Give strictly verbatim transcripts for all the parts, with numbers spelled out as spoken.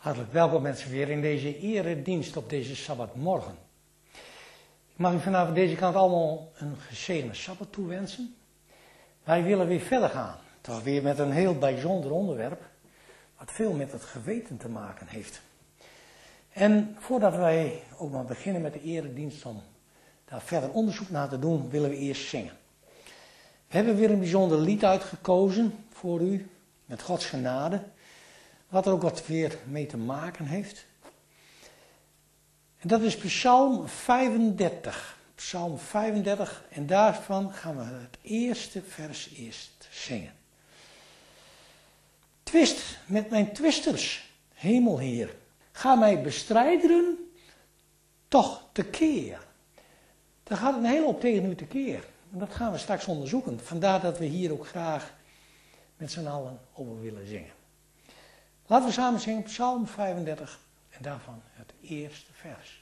Hartelijk welkom mensen weer in deze eredienst op deze Sabbatmorgen. Ik mag u vanavond deze kant allemaal een gezegende Sabbat toewensen. Wij willen weer verder gaan, toch weer met een heel bijzonder onderwerp, wat veel met het geweten te maken heeft. En voordat wij ook maar beginnen met de eredienst om daar verder onderzoek naar te doen, willen we eerst zingen. We hebben weer een bijzonder lied uitgekozen voor u, met Gods genade. Wat er ook wat weer mee te maken heeft. En dat is Psalm vijfendertig. Psalm vijfendertig. En daarvan gaan we het eerste vers eerst zingen. Twist met mijn twisters, hemelheer. Ga mij bestrijden, toch tekeer. Daar gaat een hele hoop tegen u tekeer. En dat gaan we straks onderzoeken. Vandaar dat we hier ook graag met z'n allen over willen zingen. Laten we samen zingen Psalm vijfendertig en daarvan het eerste vers.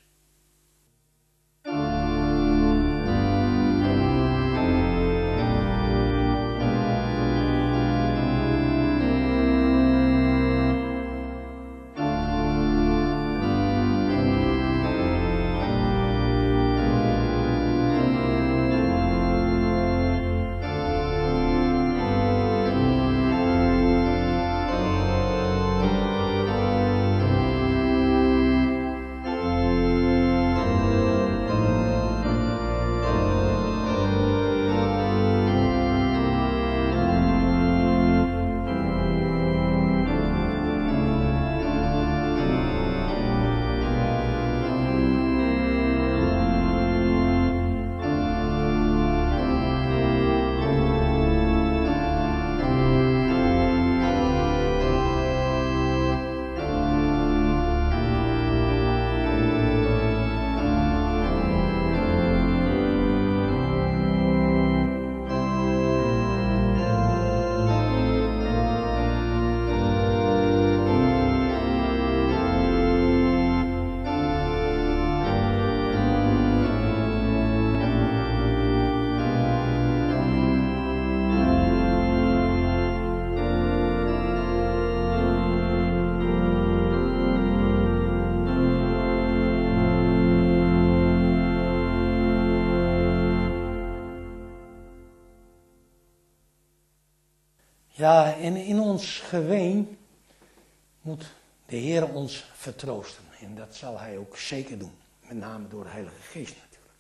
Ja, en in ons geween moet de Heer ons vertroosten. En dat zal Hij ook zeker doen. Met name door de Heilige Geest natuurlijk.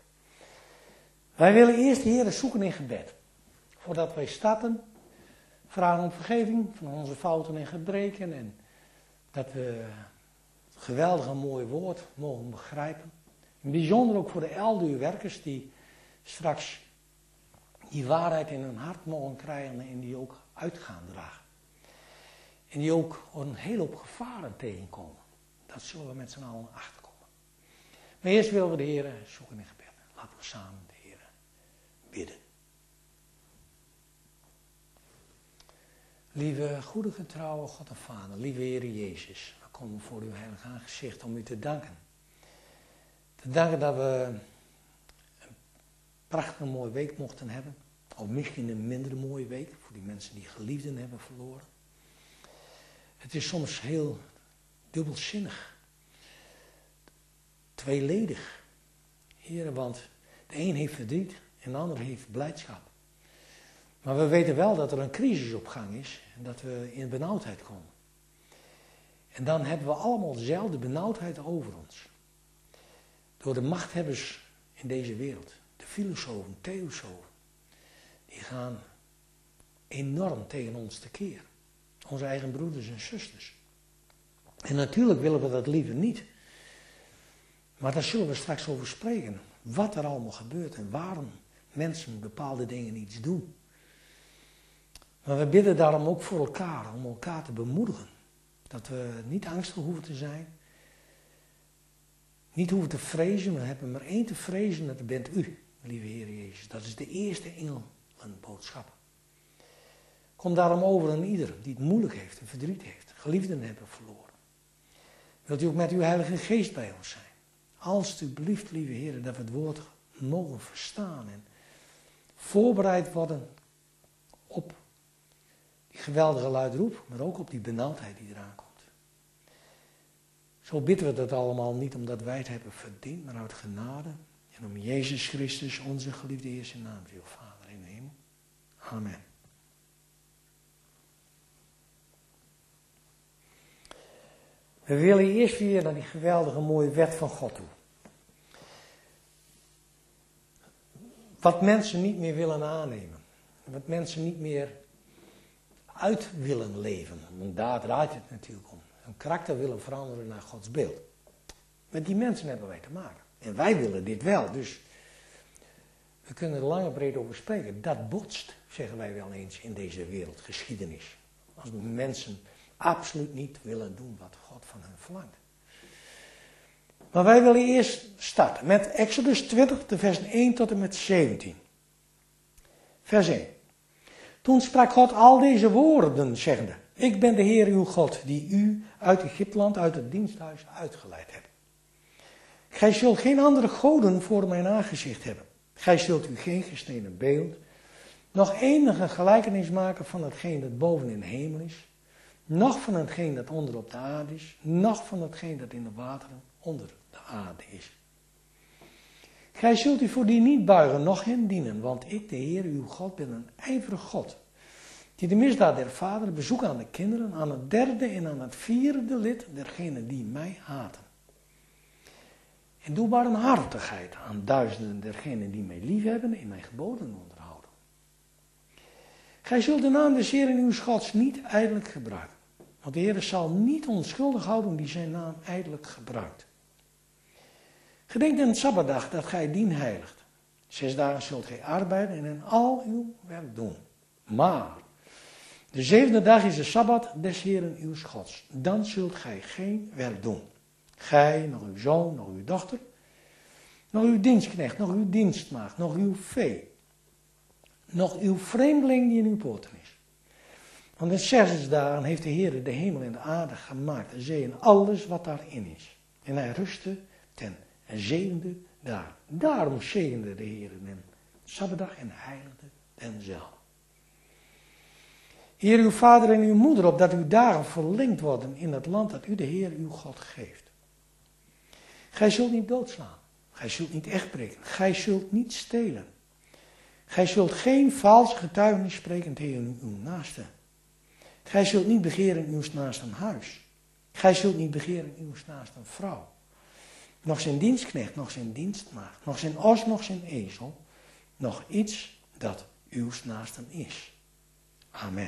Wij willen eerst de Heer zoeken in gebed. Voordat wij starten, vragen om vergeving van onze fouten en gebreken. En dat we het geweldige mooie woord mogen begrijpen. En bijzonder ook voor de elduurwerkers die straks die waarheid in hun hart mogen krijgen en die ook uit gaan dragen. En die ook een hele hoop gevaren tegenkomen. Dat zullen we met z'n allen achterkomen. Maar eerst willen we de Heer zoeken in gebed. Laten we samen de Heer bidden. Lieve, goede, getrouwe God en Vader, lieve Heer Jezus, we komen voor uw heilig aangezicht om u te danken. Te danken dat we een prachtige mooie week mochten hebben. Of misschien een minder mooie week voor die mensen die geliefden hebben verloren. Het is soms heel dubbelzinnig. Tweeledig. Heren, want de een heeft verdriet en de ander heeft blijdschap. Maar we weten wel dat er een crisis op gang is en dat we in benauwdheid komen. En dan hebben we allemaal dezelfde benauwdheid over ons. Door de machthebbers in deze wereld. De filosofen, theosofen. Die gaan enorm tegen ons tekeer. Onze eigen broeders en zusters. En natuurlijk willen we dat liever niet. Maar daar zullen we straks over spreken. Wat er allemaal gebeurt en waarom mensen bepaalde dingen iets doen. Maar we bidden daarom ook voor elkaar, om elkaar te bemoedigen. Dat we niet angstig hoeven te zijn. Niet hoeven te vrezen, we hebben maar één te vrezen, dat bent u, lieve Heer Jezus. Dat is de eerste engel. Een boodschap. Kom daarom over aan ieder die het moeilijk heeft en verdriet heeft, geliefden hebben verloren. Wilt u ook met uw Heilige Geest bij ons zijn? Alsjeblieft, lieve Heer, dat we het woord mogen verstaan en voorbereid worden op die geweldige luide roep, maar ook op die benauwdheid die eraan komt. Zo bidden we dat allemaal niet omdat wij het hebben verdiend, maar uit genade. En om Jezus Christus, onze geliefde Heer, zijn naam, viel, Vader in de hemel. Amen. We willen eerst weer naar die geweldige mooie wet van God toe. Wat mensen niet meer willen aannemen. Wat mensen niet meer uit willen leven. Want daar draait het natuurlijk om. Hun karakter willen veranderen naar Gods beeld. Met die mensen hebben wij te maken. En wij willen dit wel. Dus we kunnen er lang en breed over spreken. Dat botst, zeggen wij wel eens, in deze wereldgeschiedenis. Als mensen absoluut niet willen doen wat God van hen verlangt. Maar wij willen eerst starten met Exodus twintig, de vers één tot en met zeventien. Vers één. Toen sprak God al deze woorden, zeggende: Ik ben de Heer uw God, die u uit Egypteland, uit het diensthuis uitgeleid hebt. Gij zult geen andere goden voor mijn aangezicht hebben. Gij zult u geen gesneden beeld, nog enige gelijkenis maken van hetgeen dat boven in de hemel is, noch van hetgeen dat onder op de aarde is, noch van hetgeen dat in de wateren onder de aarde is. Gij zult u voor die niet buigen, noch hen dienen, want ik, de Heer uw God, ben een ijverig God, die de misdaad der vaderen bezoekt aan de kinderen, aan het derde en aan het vierde lid dergenen die mij haten. En doe barmhartigheid aan duizenden dergenen die mij liefhebben en mijn geboden onderhouden. Gij zult de naam des Heeren uw Gods niet ijdelijk gebruiken, want de Heer zal niet onschuldig houden die zijn naam ijdelijk gebruikt. Gedenk aan het Sabbatdag dat gij dien heiligt. Zes dagen zult gij arbeiden en in al uw werk doen. Maar de zevende dag is de Sabbat des Heeren uw Gods. Dan zult gij geen werk doen. Gij, nog uw zoon, nog uw dochter, nog uw dienstknecht, nog uw dienstmaagd, nog uw vee, nog uw vreemdeling die in uw poorten is. Want in zes dagen heeft de Heer de hemel en de aarde gemaakt, de zee en alles wat daarin is. En hij rustte ten zevende dag. Daarom zegende de Heer den Sabbatdag en heiligde denzelf. Heer uw vader en uw moeder op dat uw dagen verlengd worden in het land dat u de Heer uw God geeft. Gij zult niet doodslaan. Gij zult niet echtbreken. Gij zult niet stelen. Gij zult geen vals getuigenis spreken tegen uw naaste. Gij zult niet begeren uw naaste huis. Gij zult niet begeren uw naaste vrouw. Nog zijn dienstknecht, nog zijn dienstmaagd, nog zijn os, nog zijn ezel, nog iets dat uw naasten is. Amen.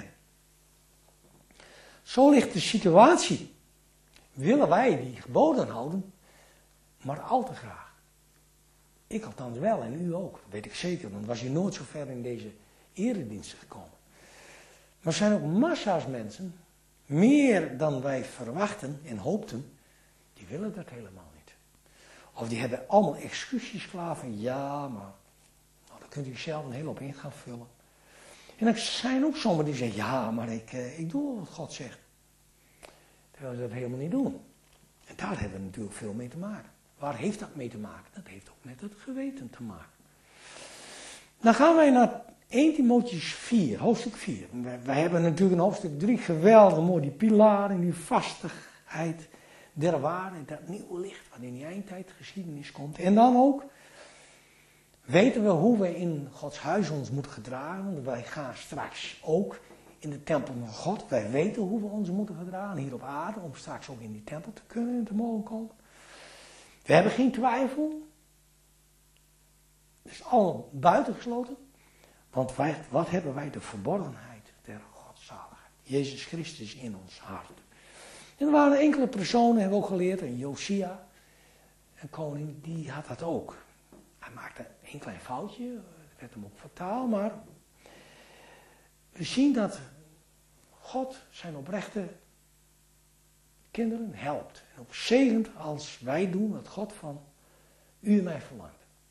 Zo ligt de situatie. Willen wij die geboden houden, maar al te graag. Ik althans wel en u ook, dat weet ik zeker, want was u nooit zo ver in deze erediensten gekomen. Maar er zijn ook massa's mensen, meer dan wij verwachten en hoopten, die willen dat helemaal niet. Of die hebben allemaal excuses klaar van ja, maar nou, daar kunt u zelf een hele hoop in gaan vullen. En er zijn ook sommigen die zeggen, ja, maar ik, eh, ik doe wat God zegt. Terwijl ze dat helemaal niet doen. En daar hebben we natuurlijk veel mee te maken. Waar heeft dat mee te maken? Dat heeft ook met het geweten te maken. Dan gaan wij naar eerste Timotheüs vier, hoofdstuk vier. Wij hebben natuurlijk in hoofdstuk drie geweldig mooi die pilaren, die vastigheid der waarheid, dat nieuwe licht wat in die eindtijdgeschiedenis komt. En dan ook weten we hoe we in Gods huis ons moeten gedragen. Want wij gaan straks ook in de tempel van God. Wij weten hoe we ons moeten gedragen hier op aarde. Om straks ook in die tempel te kunnen en te mogen komen. We hebben geen twijfel. Het is allemaal buitengesloten. Want wij, wat hebben wij? De verborgenheid der godzaligheid. Jezus Christus in ons hart. En er waren enkele personen, hebben we ook geleerd. En Josia, een koning, die had dat ook. Hij maakte een klein foutje. Dat werd hem ook fataal. Maar we zien dat God zijn oprechte kinderen helpt. En ook zegent als wij doen wat God van u en mij verlangt.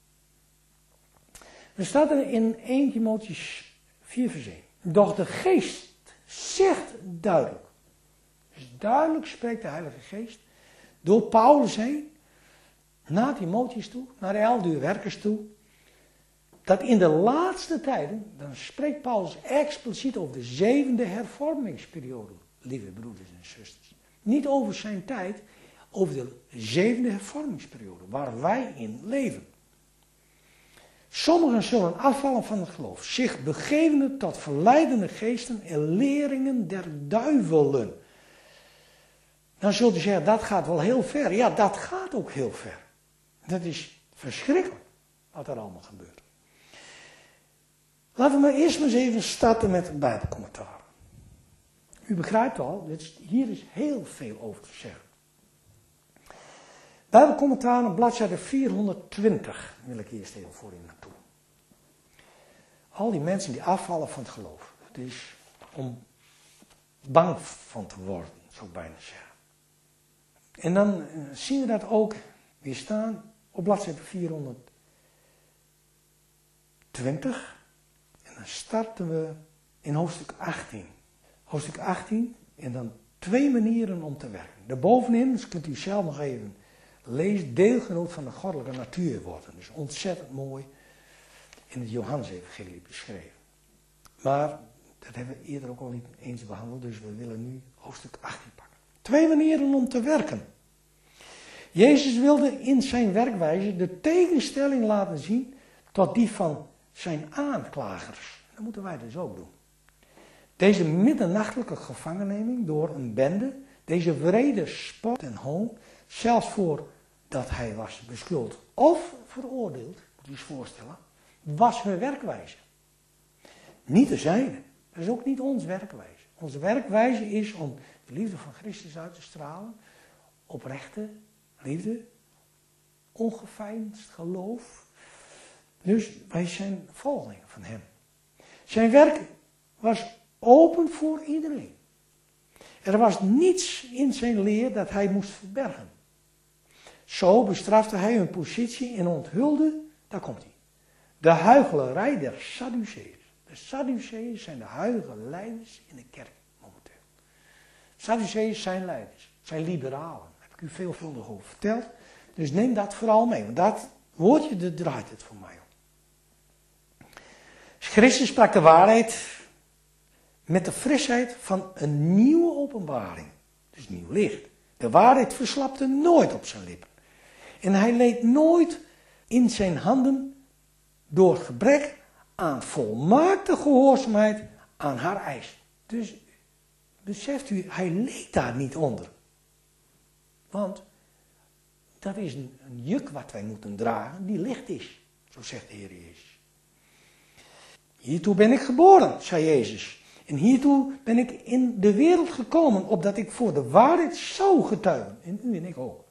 Er staat er in eerste Timotheüs vier vers één. Doch de geest zegt duidelijk. Dus duidelijk spreekt de Heilige Geest door Paulus heen, naar Timotheus toe, naar de elfduurwerkers toe, dat in de laatste tijden, dan spreekt Paulus expliciet over de zevende hervormingsperiode, lieve broeders en zusters. Niet over zijn tijd, over de zevende hervormingsperiode, waar wij in leven. Sommigen zullen afvallen van het geloof, zich begeven tot verleidende geesten en leringen der duivelen. Dan zult u zeggen, dat gaat wel heel ver. Ja, dat gaat ook heel ver. Dat is verschrikkelijk wat er allemaal gebeurt. Laten we maar eerst maar eens even starten met het Bijbelcommentaar. U begrijpt al, dit is, hier is heel veel over te zeggen. Bijbelcommentaar op bladzijde vierhonderdtwintig wil ik eerst even voor u naartoe. Al die mensen die afvallen van het geloof. Het is om bang van te worden, zou ik bijna zeggen. En dan zien we dat ook weer staan op bladzijde vierhonderdtwintig. En dan starten we in hoofdstuk achttien. Hoofdstuk achttien en dan twee manieren om te werken. Daarbovenin, dus kunt u zelf nog even lezen, deelgenoot van de goddelijke natuur worden. Dus ontzettend mooi in het Johannes-evangelie beschreven. Maar dat hebben we eerder ook al niet eens behandeld, dus we willen nu hoofdstuk achttien pakken. Twee manieren om te werken. Jezus wilde in zijn werkwijze de tegenstelling laten zien tot die van zijn aanklagers. Dat moeten wij dus ook doen. Deze middernachtelijke gevangenneming door een bende, deze wrede spot en hoon, zelfs voordat hij was beschuldigd of veroordeeld, moet je eens voorstellen, was hun werkwijze. Niet de zijne. Dat is ook niet ons werkwijze. Onze werkwijze is om de liefde van Christus uit te stralen, oprechte liefde, ongeveinsd geloof. Dus wij zijn volgelingen van hem. Zijn werk was open voor iedereen. Er was niets in zijn leer dat hij moest verbergen. Zo bestrafte hij hun positie en onthulde, daar komt hij, de huichelarij der Sadduceeërs. De Sadduceeërs zijn de huidige leiders in de kerk momenteel. Sadduceeërs zijn leiders, zijn liberalen. Daar heb ik u veelvuldig over verteld. Dus neem dat vooral mee, want dat woordje, dat draait het voor mij om. Christus sprak de waarheid met de frisheid van een nieuwe openbaring. Dus nieuw licht. De waarheid verslapte nooit op zijn lippen. En hij leed nooit in zijn handen door gebrek aan volmaakte gehoorzaamheid aan haar eis. Dus beseft u, hij leed daar niet onder. Want dat is een, een juk wat wij moeten dragen, die licht is. Zo zegt de Heer Jezus. Hiertoe ben ik geboren, zei Jezus. En hiertoe ben ik in de wereld gekomen, opdat ik voor de waarheid zou getuigen. En u en ik ook.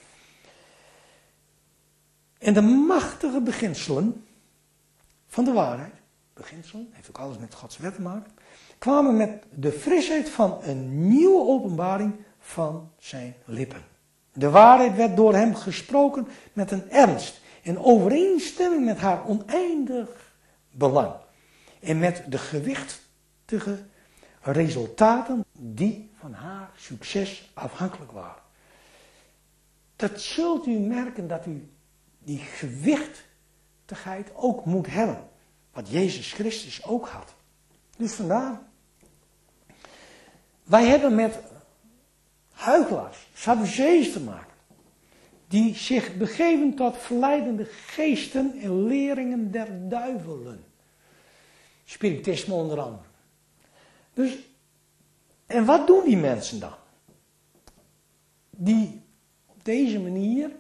En de machtige beginselen van de waarheid, beginselen, heeft ook alles met Gods wet te maken, kwamen met de frisheid van een nieuwe openbaring van zijn lippen. De waarheid werd door hem gesproken met een ernst in overeenstemming met haar oneindig belang. En met de gewichtige resultaten die van haar succes afhankelijk waren. Dat zult u merken dat u die gewichtigheid ook moet hebben. Wat Jezus Christus ook had. Dus vandaar. Wij hebben met huichelaars, Sadduceeërs te maken. Die zich begeven tot verleidende geesten en leringen der duivelen. Spiritisme onder andere. Dus, en wat doen die mensen dan? Die op deze manier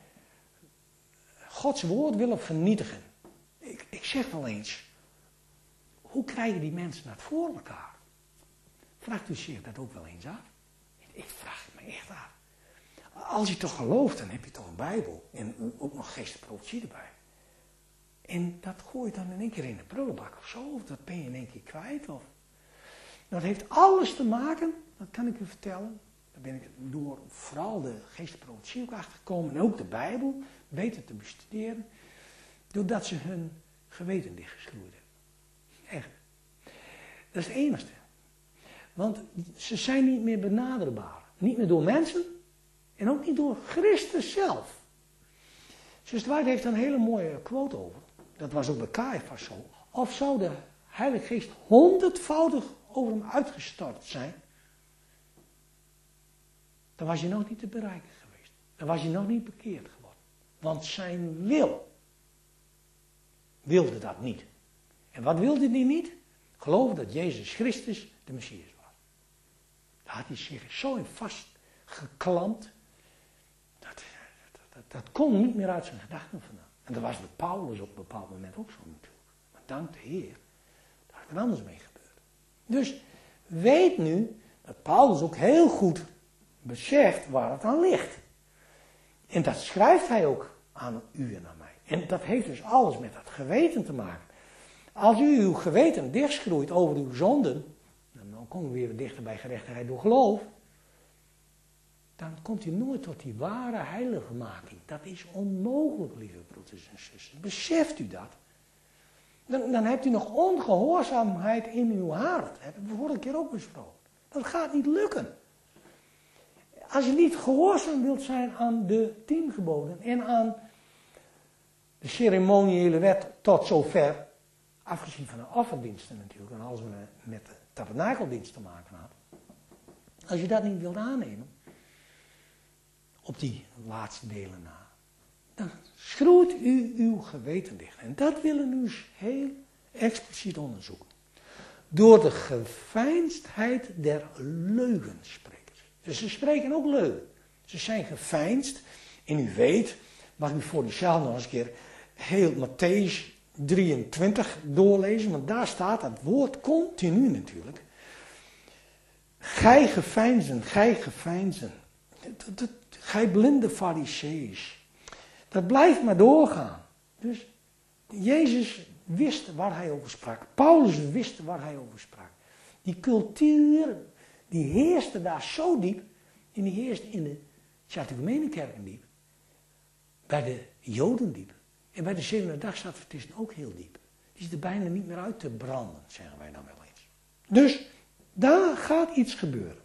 Gods woord willen vernietigen. Ik, ik zeg wel eens, hoe krijgen die mensen dat voor elkaar? Vraagt u zich dat ook wel eens af? Ik vraag het me echt af. Als je toch gelooft, dan heb je toch een Bijbel. En ook nog geestelijke profetie erbij. En dat gooi je dan in één keer in de prullenbak of zo. Of dat ben je in één keer kwijt. Of... Dat heeft alles te maken, dat kan ik u vertellen. Daar ben ik door vooral de geestelijke profetie ook achtergekomen. En ook de Bijbel beter te bestuderen. Doordat ze hun geweten dichtgeschroeid hebben. Echt. Dat is het enigste. Want ze zijn niet meer benaderbaar. Niet meer door mensen. En ook niet door Christus zelf. Zus Dwight heeft een hele mooie quote over. Dat was ook bij Caiaphas zo. Of zou de Heilige Geest honderdvoudig over hem uitgestort zijn, dan was je nog niet te bereiken geweest. dan was hij nog niet bekeerd geworden. Want zijn wil wilde dat niet. En wat wilde hij niet? Geloven dat Jezus Christus de Messias was. Daar had hij zich zo in vastgeklampt. Dat, dat, dat, dat kon niet meer uit zijn gedachten vandaan. En dat was met Paulus op een bepaald moment ook zo natuurlijk. Maar dank de Heer, daar is er anders mee gebeurd. Dus weet nu dat Paulus ook heel goed beseft waar het aan ligt. En dat schrijft hij ook aan u en aan mij. En dat heeft dus alles met dat geweten te maken. Als u uw geweten dichtschroeit over uw zonden, dan komen we weer dichter bij gerechtigheid door geloof, dan komt u nooit tot die ware heiligmaking. Dat is onmogelijk, lieve broeders en zussen. Beseft u dat? Dan, dan hebt u nog ongehoorzaamheid in uw hart. Dat hebben we vorige keer ook besproken. Dat gaat niet lukken. Als je niet gehoorzaam wilt zijn aan de tien geboden en aan de ceremoniële wet tot zover, afgezien van de offerdiensten natuurlijk, en als we met de tabernakeldienst te maken hadden. Als je dat niet wilt aannemen, op die laatste delen na, dan schroeit u uw geweten dicht. En dat willen we nu heel expliciet onderzoeken. Door de geveinsdheid der leugensprekers. Dus ze spreken ook leugen. Ze zijn geveinsd. En u weet, mag u voor uzelf nog eens een keer heel Mattheüs drieëntwintig doorlezen. Want daar staat het woord continu natuurlijk. Gij geveinzen, gij geveinzen. Gij blinde fariseeërs. Dat blijft maar doorgaan. Dus Jezus wist waar hij over sprak. Paulus wist waar hij over sprak. Die cultuur, die heerste daar zo diep. En die heerste in de Schatikemene-kerken diep. Bij de Joden diep. En bij de zevende dagsadventisten ook heel diep. Die is er bijna niet meer uit te branden, zeggen wij dan wel eens. Dus daar gaat iets gebeuren.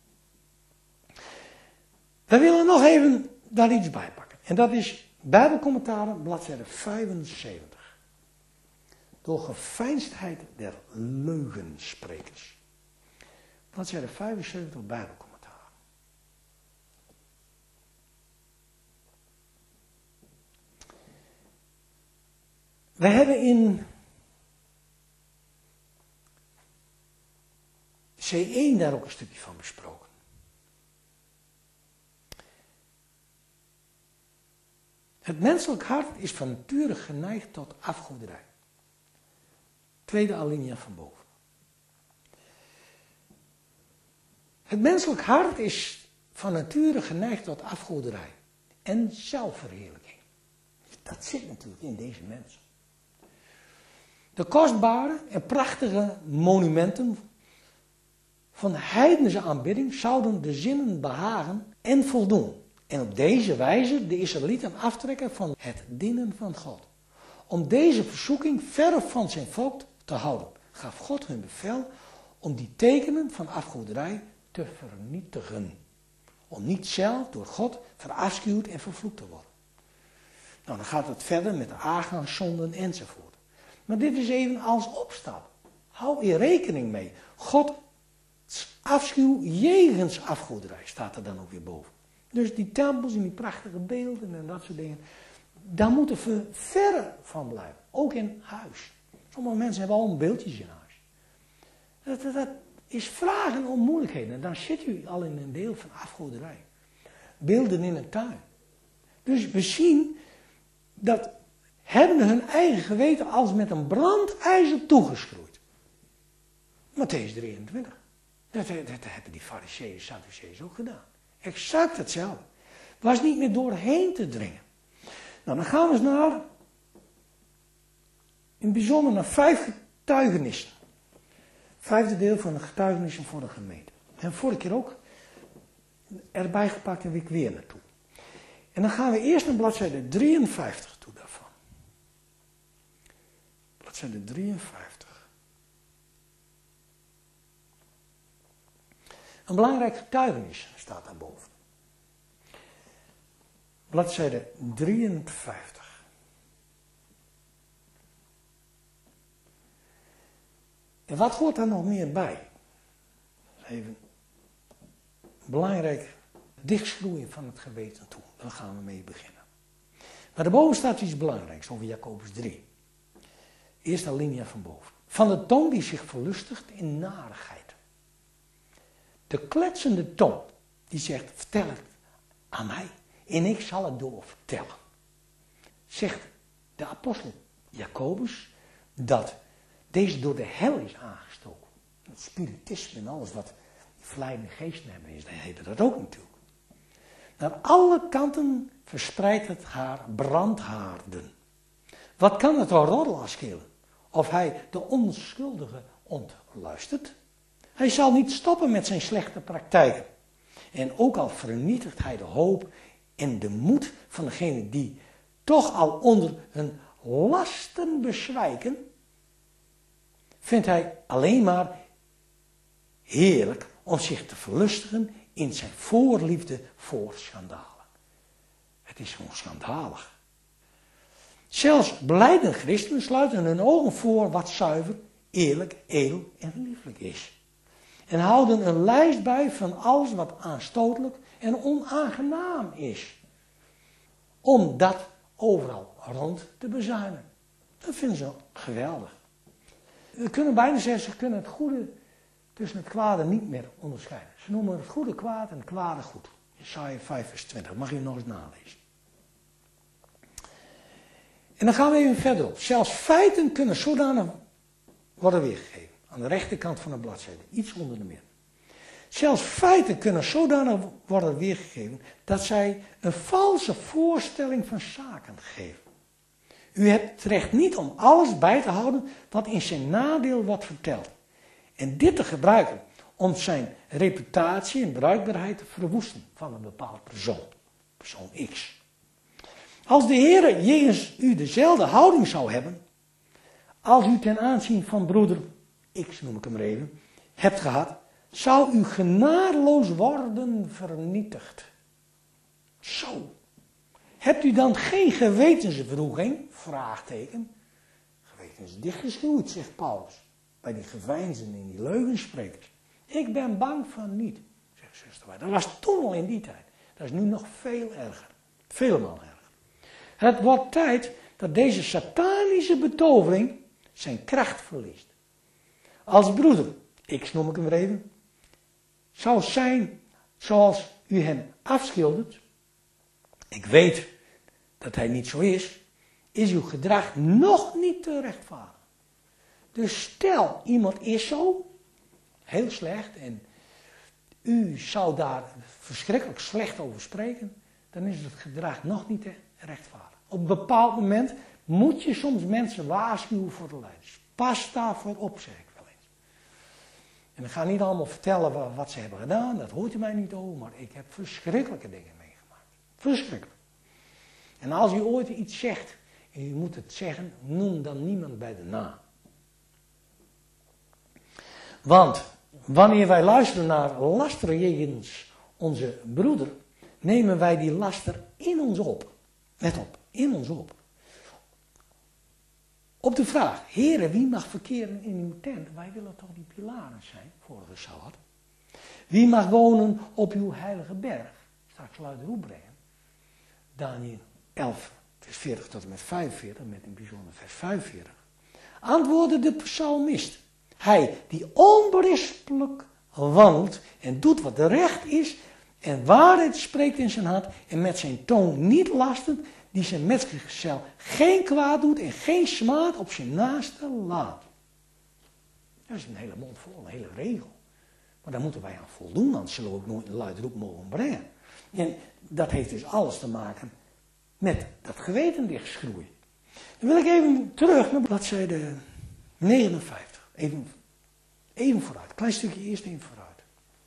We willen nog even daar iets bij pakken. En dat is Bijbelcommentaren, bladzijde vijfenzeventig. Door geveinsdheid der leugensprekers. Bladzijde vijfenzeventig, Bijbelcommentaren. We hebben in C één daar ook een stukje van besproken. Het menselijk hart is van nature geneigd tot afgoderij. Tweede alinea van boven. Het menselijk hart is van nature geneigd tot afgoderij en zelfverheerlijking. Dat zit natuurlijk in deze mensen. De kostbare en prachtige monumenten van heidense aanbidding zouden de zinnen behagen en voldoen. En op deze wijze de Israëlieten aftrekken van het dienen van God. Om deze verzoeking verre van zijn volk te houden, gaf God hun bevel om die tekenen van afgoderij te vernietigen. Om niet zelf door God verafschuwd en vervloekt te worden. Nou, dan gaat het verder met de aaganszonden enzovoort. Maar dit is even als opstap. Hou hier rekening mee. God afschuw jegens afgoderij staat er dan ook weer boven. Dus die tempels en die prachtige beelden en dat soort dingen. Daar moeten we verre van blijven. Ook in huis. Sommige mensen hebben al een beeldjes in huis. Dat, dat, dat is vragen om moeilijkheden. En dan zit u al in een deel van afgoderij. Beelden in een tuin. Dus we zien dat hebben hun eigen geweten als met een brandijzer toegeschroeid. Mattheüs drieëntwintig. Dat, dat, dat hebben die fariseeën en sadduceeën ook gedaan. Exact hetzelfde. Was niet meer doorheen te dringen. Nou, dan gaan we eens naar, in het bijzonder naar vijf getuigenissen. Vijfde deel van de getuigenissen voor de gemeente. En vorige keer ook erbij gepakt en ik weer naartoe. En dan gaan we eerst naar bladzijde drieënvijftig toe daarvan. Bladzijde drieënvijftig. Een belangrijk getuigenis staat daarboven. Bladzijde drieënvijftig. En wat hoort daar nog meer bij? Even een belangrijk dichtschroeien van het geweten toe. Daar gaan we mee beginnen. Maar daarboven staat iets belangrijks over Jacobus drie. Eerste alinea van boven. Van de tong die zich verlustigt in narigheid. De kletsende tong die zegt, vertel het aan mij en ik zal het doorvertellen. Zegt de apostel Jacobus dat deze door de hel is aangestoken. Het spiritisme en alles wat die verleidende geesten hebben, is, dan heet dat ook natuurlijk. Naar alle kanten verspreidt het haar brandhaarden. Wat kan het een roddelaar schelen? Of hij de onschuldige ontluistert? Hij zal niet stoppen met zijn slechte praktijken. En ook al vernietigt hij de hoop en de moed van degenen die toch al onder hun lasten bezwijken, vindt hij alleen maar heerlijk om zich te verlustigen in zijn voorliefde voor schandalen. Het is gewoon schandalig. Zelfs belijden christenen sluiten hun ogen voor wat zuiver, eerlijk, edel en lieflijk is. En houden een lijst bij van alles wat aanstotelijk en onaangenaam is. Om dat overal rond te bezuinen. Dat vinden ze geweldig. We kunnen bijna zeggen, ze kunnen het goede tussen het kwade niet meer onderscheiden. Ze noemen het goede kwaad en het kwade goed. Jesaja vijf vers twintig, mag je nog eens nalezen. En dan gaan we even verder op. Zelfs feiten kunnen zodanig worden weergegeven. Aan de rechterkant van de bladzijde, iets onder de midden. Zelfs feiten kunnen zodanig worden weergegeven dat zij een valse voorstelling van zaken geven. U hebt het recht niet om alles bij te houden wat in zijn nadeel wordt verteld. En dit te gebruiken om zijn reputatie en bruikbaarheid te verwoesten van een bepaald persoon. Persoon X. Als de Heer jegens u dezelfde houding zou hebben, als u ten aanzien van broeder X, noem ik hem maar even, hebt gehad, zou u genadeloos worden vernietigd. Zo. Hebt u dan geen gewetenswroeging? Vraagteken. Gewetens dichtgeschroeid, zegt Paulus. Bij die geveinzen en die leugensprekers. Ik ben bang van niet, zegt zuster White. Dat was toen al in die tijd. Dat is nu nog veel erger. Veelmaal erger. Het wordt tijd dat deze satanische betovering zijn kracht verliest. Als broeder, ik noem ik hem maar even, zou zijn zoals u hem afschildert. Ik weet dat hij niet zo is. Is uw gedrag nog niet te rechtvaardigen. Dus stel, iemand is zo, heel slecht, en u zou daar verschrikkelijk slecht over spreken, dan is het gedrag nog niet te rechtvaardigen. Op een bepaald moment moet je soms mensen waarschuwen voor de leiders. Pas daarvoor op, zeg ik wel eens. En ik ga niet allemaal vertellen wat ze hebben gedaan, dat hoort u mij niet over, maar ik heb verschrikkelijke dingen meegemaakt. Verschrikkelijk. En als u ooit iets zegt, en u moet het zeggen, noem dan niemand bij de naam. Want wanneer wij luisteren naar lasteren jegens onze broeder, nemen wij die laster in ons op. Let op, in ons op. Op de vraag, heren, wie mag verkeren in uw tent? Wij willen toch die pilaren zijn, vorige Sabbat. Wie mag wonen op uw heilige berg? Straks luid roep brengen. Daniël elf, vers veertig tot en met vijfenveertig, met een bijzonder vers vijfenveertig. Antwoordde de psalmist. Hij die onberispelijk wandelt en doet wat recht is en waarheid spreekt in zijn hart en met zijn tong niet lastend, die zijn metgezel geen kwaad doet en geen smaad op zijn naaste laat. Dat is een hele mond vol, een hele regel. Maar daar moeten wij aan voldoen, anders zullen we ook nooit een luid roep mogen brengen. En dat heeft dus alles te maken met dat geweten dichtschroeien. Dan wil ik even terug naar bladzijde negenenvijftig. Even, even vooruit, een klein stukje eerst even vooruit.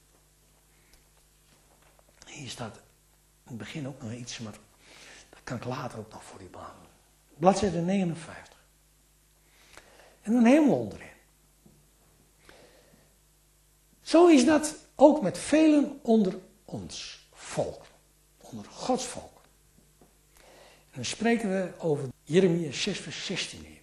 Hier staat in het begin ook nog iets, maar dat kan ik later ook nog voor u behandelen. Bladzijde negenenvijftig. En dan helemaal onderin. Zo is dat ook met velen onder ons volk, onder Gods volk. En dan spreken we over Jeremia zes vers zestien hier.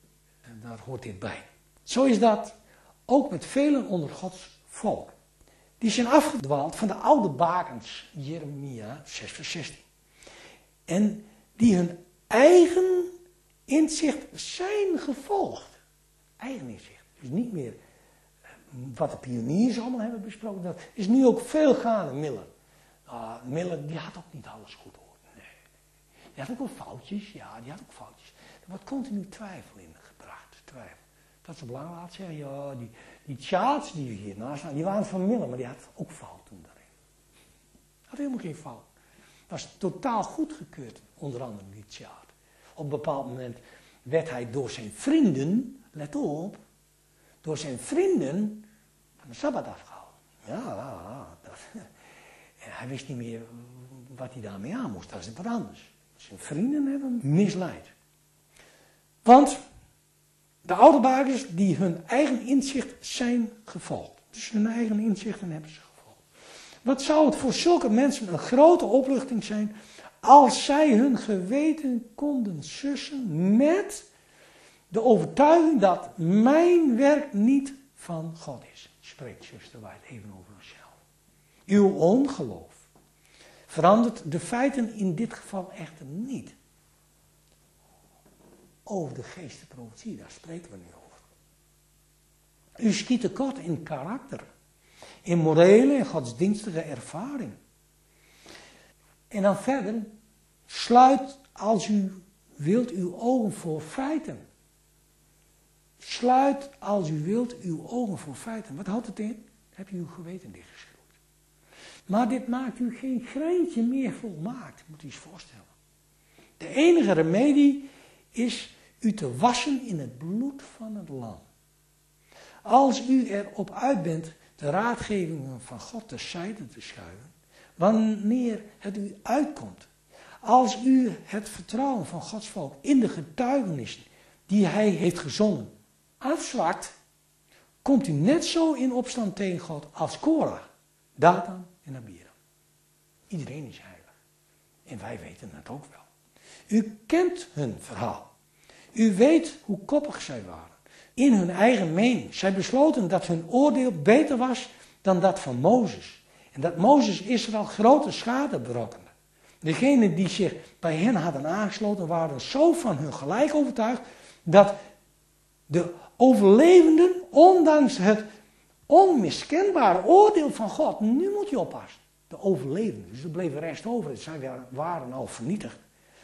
En daar hoort dit bij. Zo is dat ook met velen onder Gods volk. Die zijn afgedwaald van de oude bakens, Jeremia zes vers zestien. En die hun eigen inzicht zijn gevolgd. Eigen inzicht. Dus niet meer wat de pioniers allemaal hebben besproken. Dat is nu ook veel gaande. Miller. Uh, Miller, die had ook niet alles goed hoor. Nee. Die had ook wel foutjes. Ja, die had ook foutjes. Er wordt continu twijfel in gebracht. Twijfel. Dat is belangrijk. Laat zeggen, ja, die, die charts die hier naast staan, die waren van Miller, maar die had ook fouten daarin. Had helemaal geen fout. Was totaal goedgekeurd, onder andere die chart. Op een bepaald moment werd hij door zijn vrienden, let op, door zijn vrienden van de Sabbat afgehouden. Ja, dat, en hij wist niet meer wat hij daarmee aan moest. Dat is wat anders. Zijn vrienden hebben hem misleid. Want de oude bakers die hun eigen inzicht zijn gevolgd. Dus hun eigen inzichten hebben ze gevolgd. Wat zou het voor zulke mensen een grote opluchting zijn als zij hun geweten konden sussen met de overtuiging dat mijn werk niet van God is. Spreekt zuster White even over zichzelf. Uw ongeloof verandert de feiten in dit geval echter niet. Over de geestenprofetie, daar spreken we nu over. U schiet tekort in karakter, in morele en godsdienstige ervaring. En dan verder, sluit als u wilt uw ogen voor feiten. Sluit als u wilt uw ogen voor feiten. Wat houdt het in? Heb je uw geweten dichtgeschroefd. Maar dit maakt u geen greintje meer volmaakt, moet u eens voorstellen. De enige remedie is u te wassen in het bloed van het lam. Als u erop uit bent de raadgevingen van God terzijde te schuiven, wanneer het u uitkomt, als u het vertrouwen van Gods volk in de getuigenissen die hij heeft gezonden afzwakt, komt u net zo in opstand tegen God als Korach, Datan en Abiram. Iedereen is heilig. En wij weten het ook wel. U kent hun verhaal. U weet hoe koppig zij waren. In hun eigen mening. Zij besloten dat hun oordeel beter was dan dat van Mozes. En dat Mozes Israël grote schade berokkende. Degenen die zich bij hen hadden aangesloten waren zo van hun gelijk overtuigd dat de overlevenden, ondanks het onmiskenbare oordeel van God, nu moet je oppassen, de overlevenden, dus er bleven rest over, zij waren al vernietigd.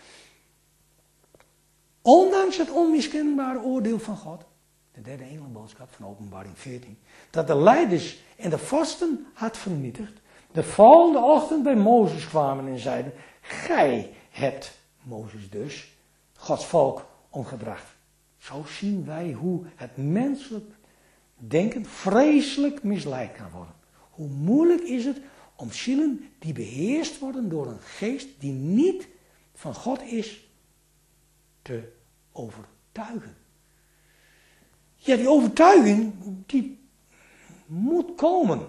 Ondanks het onmiskenbare oordeel van God, de derde engelenboodschap van Openbaring veertien, dat de leiders en de vorsten had vernietigd, de volgende ochtend bij Mozes kwamen en zeiden, gij hebt, Mozes dus, Gods volk omgebracht. Zo zien wij hoe het menselijk denken vreselijk misleid kan worden. Hoe moeilijk is het om zielen die beheerst worden door een geest die niet van God is, te overtuigen. Ja, die overtuiging, die moet komen.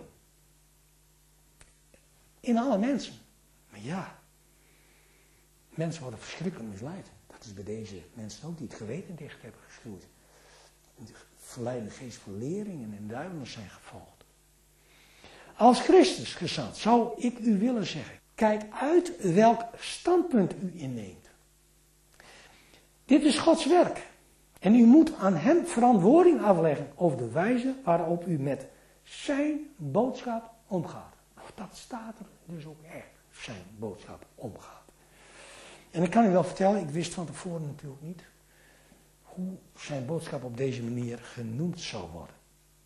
In alle mensen. Maar ja, mensen worden verschrikkelijk misleid. Dat is bij deze mensen ook die het geweten dicht hebben geschroeid. De verleidende geest van leringen en duivelen zijn gevolgd. Als Christus gezant zou ik u willen zeggen, kijk uit welk standpunt u inneemt. Dit is Gods werk. En u moet aan hem verantwoording afleggen over de wijze waarop u met zijn boodschap omgaat. Dat staat er dus ook echt, zijn boodschap omgaat. En ik kan u wel vertellen, ik wist van tevoren natuurlijk niet hoe zijn boodschap op deze manier genoemd zou worden.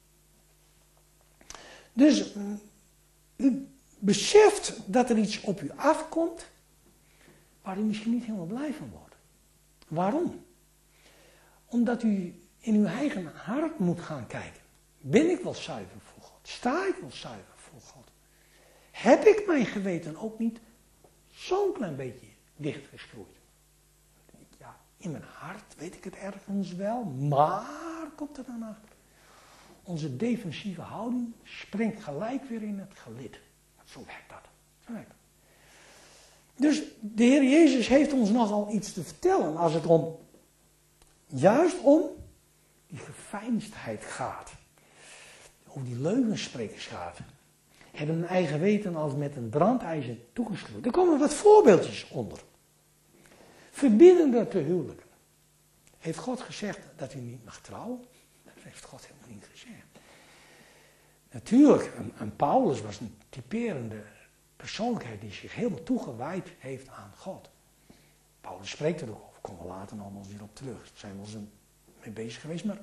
Dus u beseft dat er iets op u afkomt waar u misschien niet helemaal blij van wordt. Waarom? Omdat u in uw eigen hart moet gaan kijken. Ben ik wel zuiver voor God? Sta ik wel zuiver voor God? Heb ik mijn geweten ook niet zo'n klein beetje dichtgeschroeid? Ja, in mijn hart weet ik het ergens wel, maar komt er dan achter. Onze defensieve houding springt gelijk weer in het gelid. Zo werkt dat. Zo werkt dat. Dus de Heer Jezus heeft ons nogal iets te vertellen als het om, juist om die geveinsdheid gaat. Over die leugensprekers gaat. hebben hun eigen weten als met een brandijzer toegeschroefd. Er komen wat voorbeeldjes onder. Verbiedende te huwelijken. Heeft God gezegd dat u niet mag trouwen? Dat heeft God helemaal niet gezegd. Natuurlijk, een, een Paulus was een typerende persoonlijkheid die zich helemaal toegewijd heeft aan God. Paulus spreekt er ook over, komen we later nog eens weer op terug. Daar zijn we ons mee bezig geweest. Maar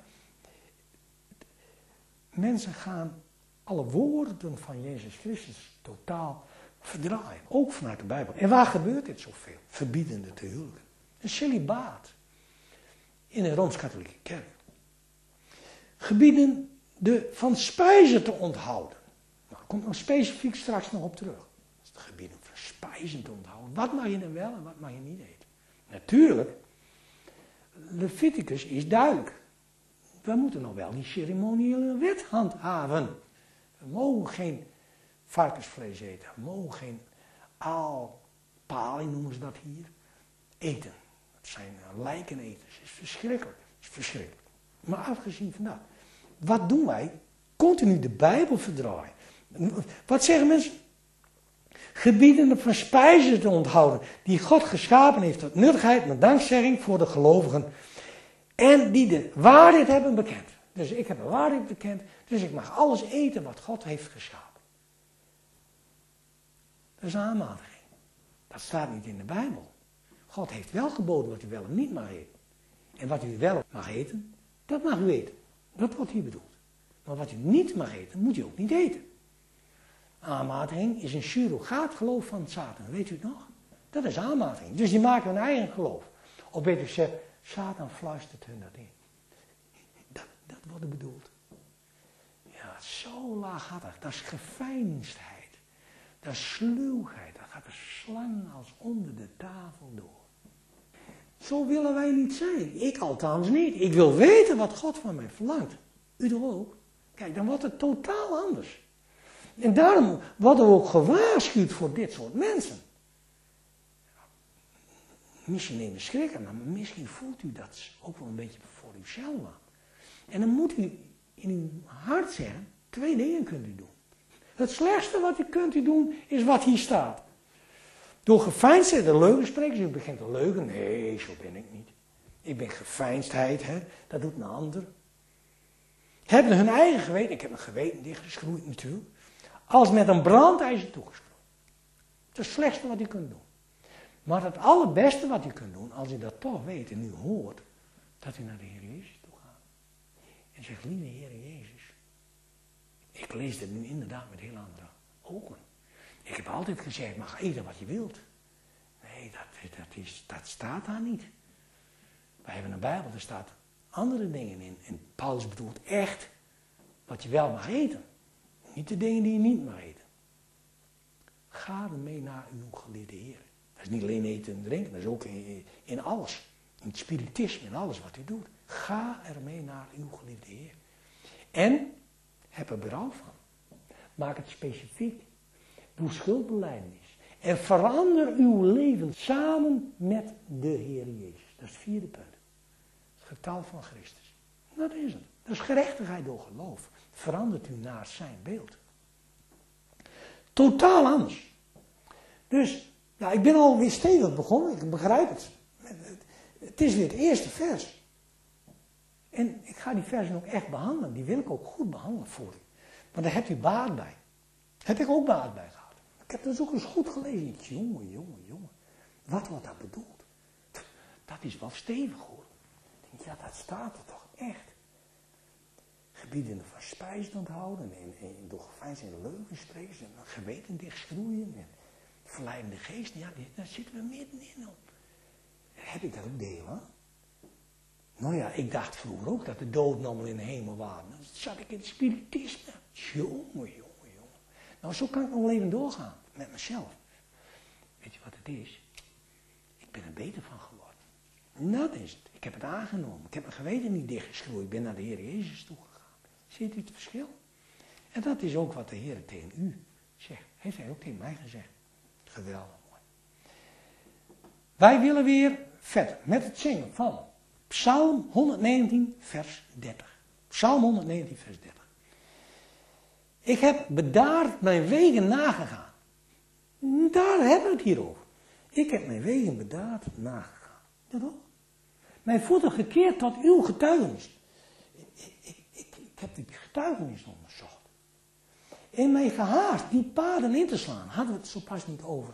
mensen gaan alle woorden van Jezus Christus totaal verdraaien. Ook vanuit de Bijbel. En waar gebeurt dit zoveel? Verbiedende te huwelijken. Een celibaat. In een Rooms-Katholieke kerk. Gebieden de van spijzen te onthouden. Nou, daar komt nog specifiek straks nog op terug. Dat is de gebieden van spijzen te onthouden. Wat mag je dan wel en wat mag je niet eten? Natuurlijk, Leviticus is duidelijk. We moeten nog wel die ceremoniële wet handhaven. We mogen geen varkensvlees eten. We mogen geen aalpaling, noemen ze dat hier, eten. Dat zijn lijkeneters. Dat is verschrikkelijk. Dat is verschrikkelijk. Maar afgezien van dat. Wat doen wij? Continu de Bijbel verdraaien. Wat zeggen mensen? Gebieden van spijzen te onthouden. Die God geschapen heeft tot nuttigheid met dankzegging voor de gelovigen. En die de waarheid hebben bekend. Dus ik heb de waarheid bekend. Dus ik mag alles eten wat God heeft geschapen. Dat is een aanmatiging. Dat staat niet in de Bijbel. God heeft wel geboden wat u wel en niet mag eten. En wat u wel mag eten, dat mag u eten. Dat wordt hier bedoeld. Maar wat u niet mag eten, moet u ook niet eten. Aanmatiging is een surrogaat geloof van Satan. Weet u het nog? Dat is aanmatiging. Dus die maken hun eigen geloof. Of beter gezegd, Satan fluistert hun dat in. Dat, dat wordt er bedoeld. Ja, zo laaghartig. Dat is geveinsdheid. Dat is sluwheid. Dat gaat de slang als onder de tafel door. Zo willen wij niet zijn. Ik althans niet. Ik wil weten wat God van mij verlangt. U toch ook? Kijk, dan wordt het totaal anders. En daarom worden we ook gewaarschuwd voor dit soort mensen. Misschien neem je schrikken, maar misschien voelt u dat ook wel een beetje voor uzelf. En dan moet u in uw hart zeggen, twee dingen kunt u doen. Het slechtste wat u kunt u doen, is wat hier staat. Door geveinsdheid de leugen spreken, dus u begint te leugen. Nee, zo ben ik niet. Ik ben geveinsdheid, hè? Dat doet een ander. Hebben hun eigen geweten, ik heb een geweten dichtgeschroeid natuurlijk, als met een brandijzer toegeschroeid. Het is het slechtste wat u kunt doen. Maar het allerbeste wat u kunt doen, als u dat toch weet en u hoort, dat u naar de Heer Jezus toe gaat. En zegt, lieve Heer Jezus, ik lees dit nu inderdaad met heel andere ogen. Ik heb altijd gezegd, je mag eten wat je wilt. Nee, dat, dat, is, dat staat daar niet. Wij hebben een Bijbel, er staat andere dingen in. En Paulus bedoelt echt wat je wel mag eten. Niet de dingen die je niet mag eten. Ga ermee naar uw geliefde Heer. Dat is niet alleen eten en drinken, dat is ook in, in alles. In het spiritisme, in alles wat u doet. Ga ermee naar uw geliefde Heer. En heb er berouw van. Maak het specifiek. Doe schuldbelijdenis. En verander uw leven samen met de Heer Jezus. Dat is het vierde punt. Het getal van Christus. Dat is het. Dat is gerechtigheid door geloof. Verandert u naar zijn beeld. Totaal anders. Dus, ja, ik ben alweer stevig begonnen. Ik begrijp het. Het is weer het eerste vers. En ik ga die versen ook echt behandelen. Die wil ik ook goed behandelen voor u. Want daar hebt u baat bij. Heb ik ook baat bij gehad. Ik heb dus ook eens goed gelezen. Jongen, jongen, jongen. Wat wordt dat bedoeld? Dat is wel stevig hoor. Ik denk, ja, dat staat er toch echt. Gebieden van spijs onthouden. En, en door geveinsd in de leugen spreken. En geweten dichtschroeien. En verleidende geest. Ja, daar zitten we middenin op. Heb ik dat ook deel aan? Nou ja, ik dacht vroeger ook dat de doden allemaal in de hemel waren. Dan zat ik in het spiritisme. Jongen, jongen, jongen. Nou, zo kan ik nog even doorgaan. Met mezelf. Weet je wat het is? Ik ben er beter van geworden. Dat is het. Ik heb het aangenomen. Ik heb mijn geweten niet dichtgeschroeid. Ik ben naar de Heer Jezus toegegaan. Ziet u het verschil? En dat is ook wat de Heer tegen u zegt. Heeft hij ook tegen mij gezegd. Geweldig mooi. Wij willen weer verder met het zingen van Psalm honderdnegentien vers dertig. Psalm honderdnegentien vers dertig. Ik heb bedaard mijn wegen nagegaan. Daar hebben we het hier over. Ik heb mijn wegen bedaard nagegaan. Dat ook. Mijn voeten gekeerd tot uw getuigenis. Ik, ik, ik, ik heb die getuigenis onderzocht. En mij gehaast die paden in te slaan. Hadden we het zo pas niet over.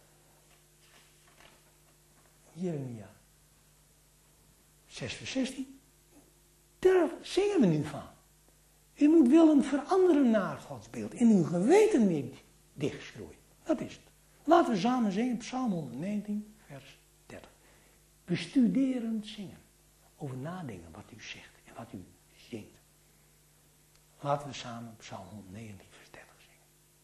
Jeremia zes vers zestien. Daar zingen we nu van. U moet willen veranderen naar Gods beeld. In uw geweten niet dichtschroeien. Dat is het. Laten we samen zingen. Psalm honderdnegentien vers dertig. Bestuderend zingen. Over nadenken wat u zegt en wat u zingt. Laten we samen Psalm honderdnegentien vers dertig zingen.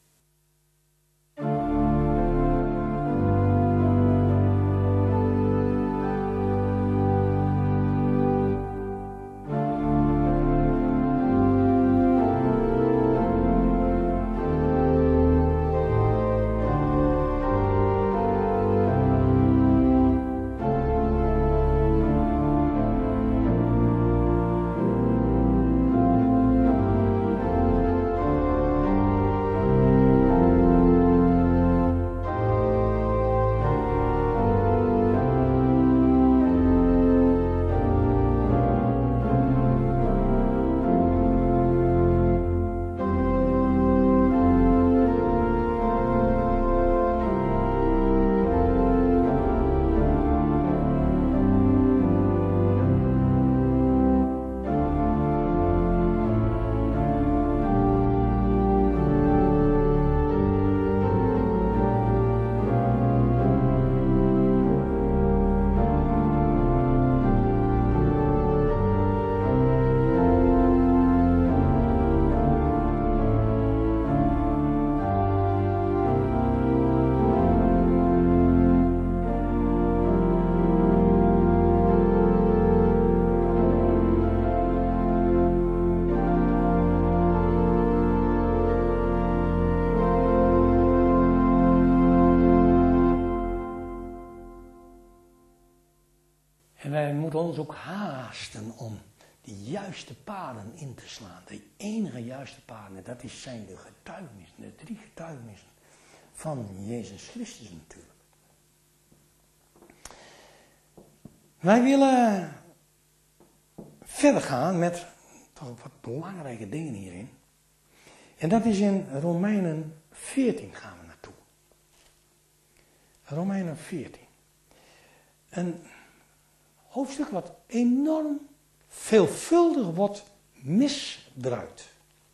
Wij moeten ons ook haasten om de juiste paden in te slaan. De enige juiste paden, dat is zijn de getuigenissen, de drie getuigenissen van Jezus Christus natuurlijk. Wij willen verder gaan met toch wat belangrijke dingen hierin. En dat is in Romeinen veertien gaan we naartoe. Romeinen veertien. Een hoofdstuk wat enorm veelvuldig wordt misbruikt.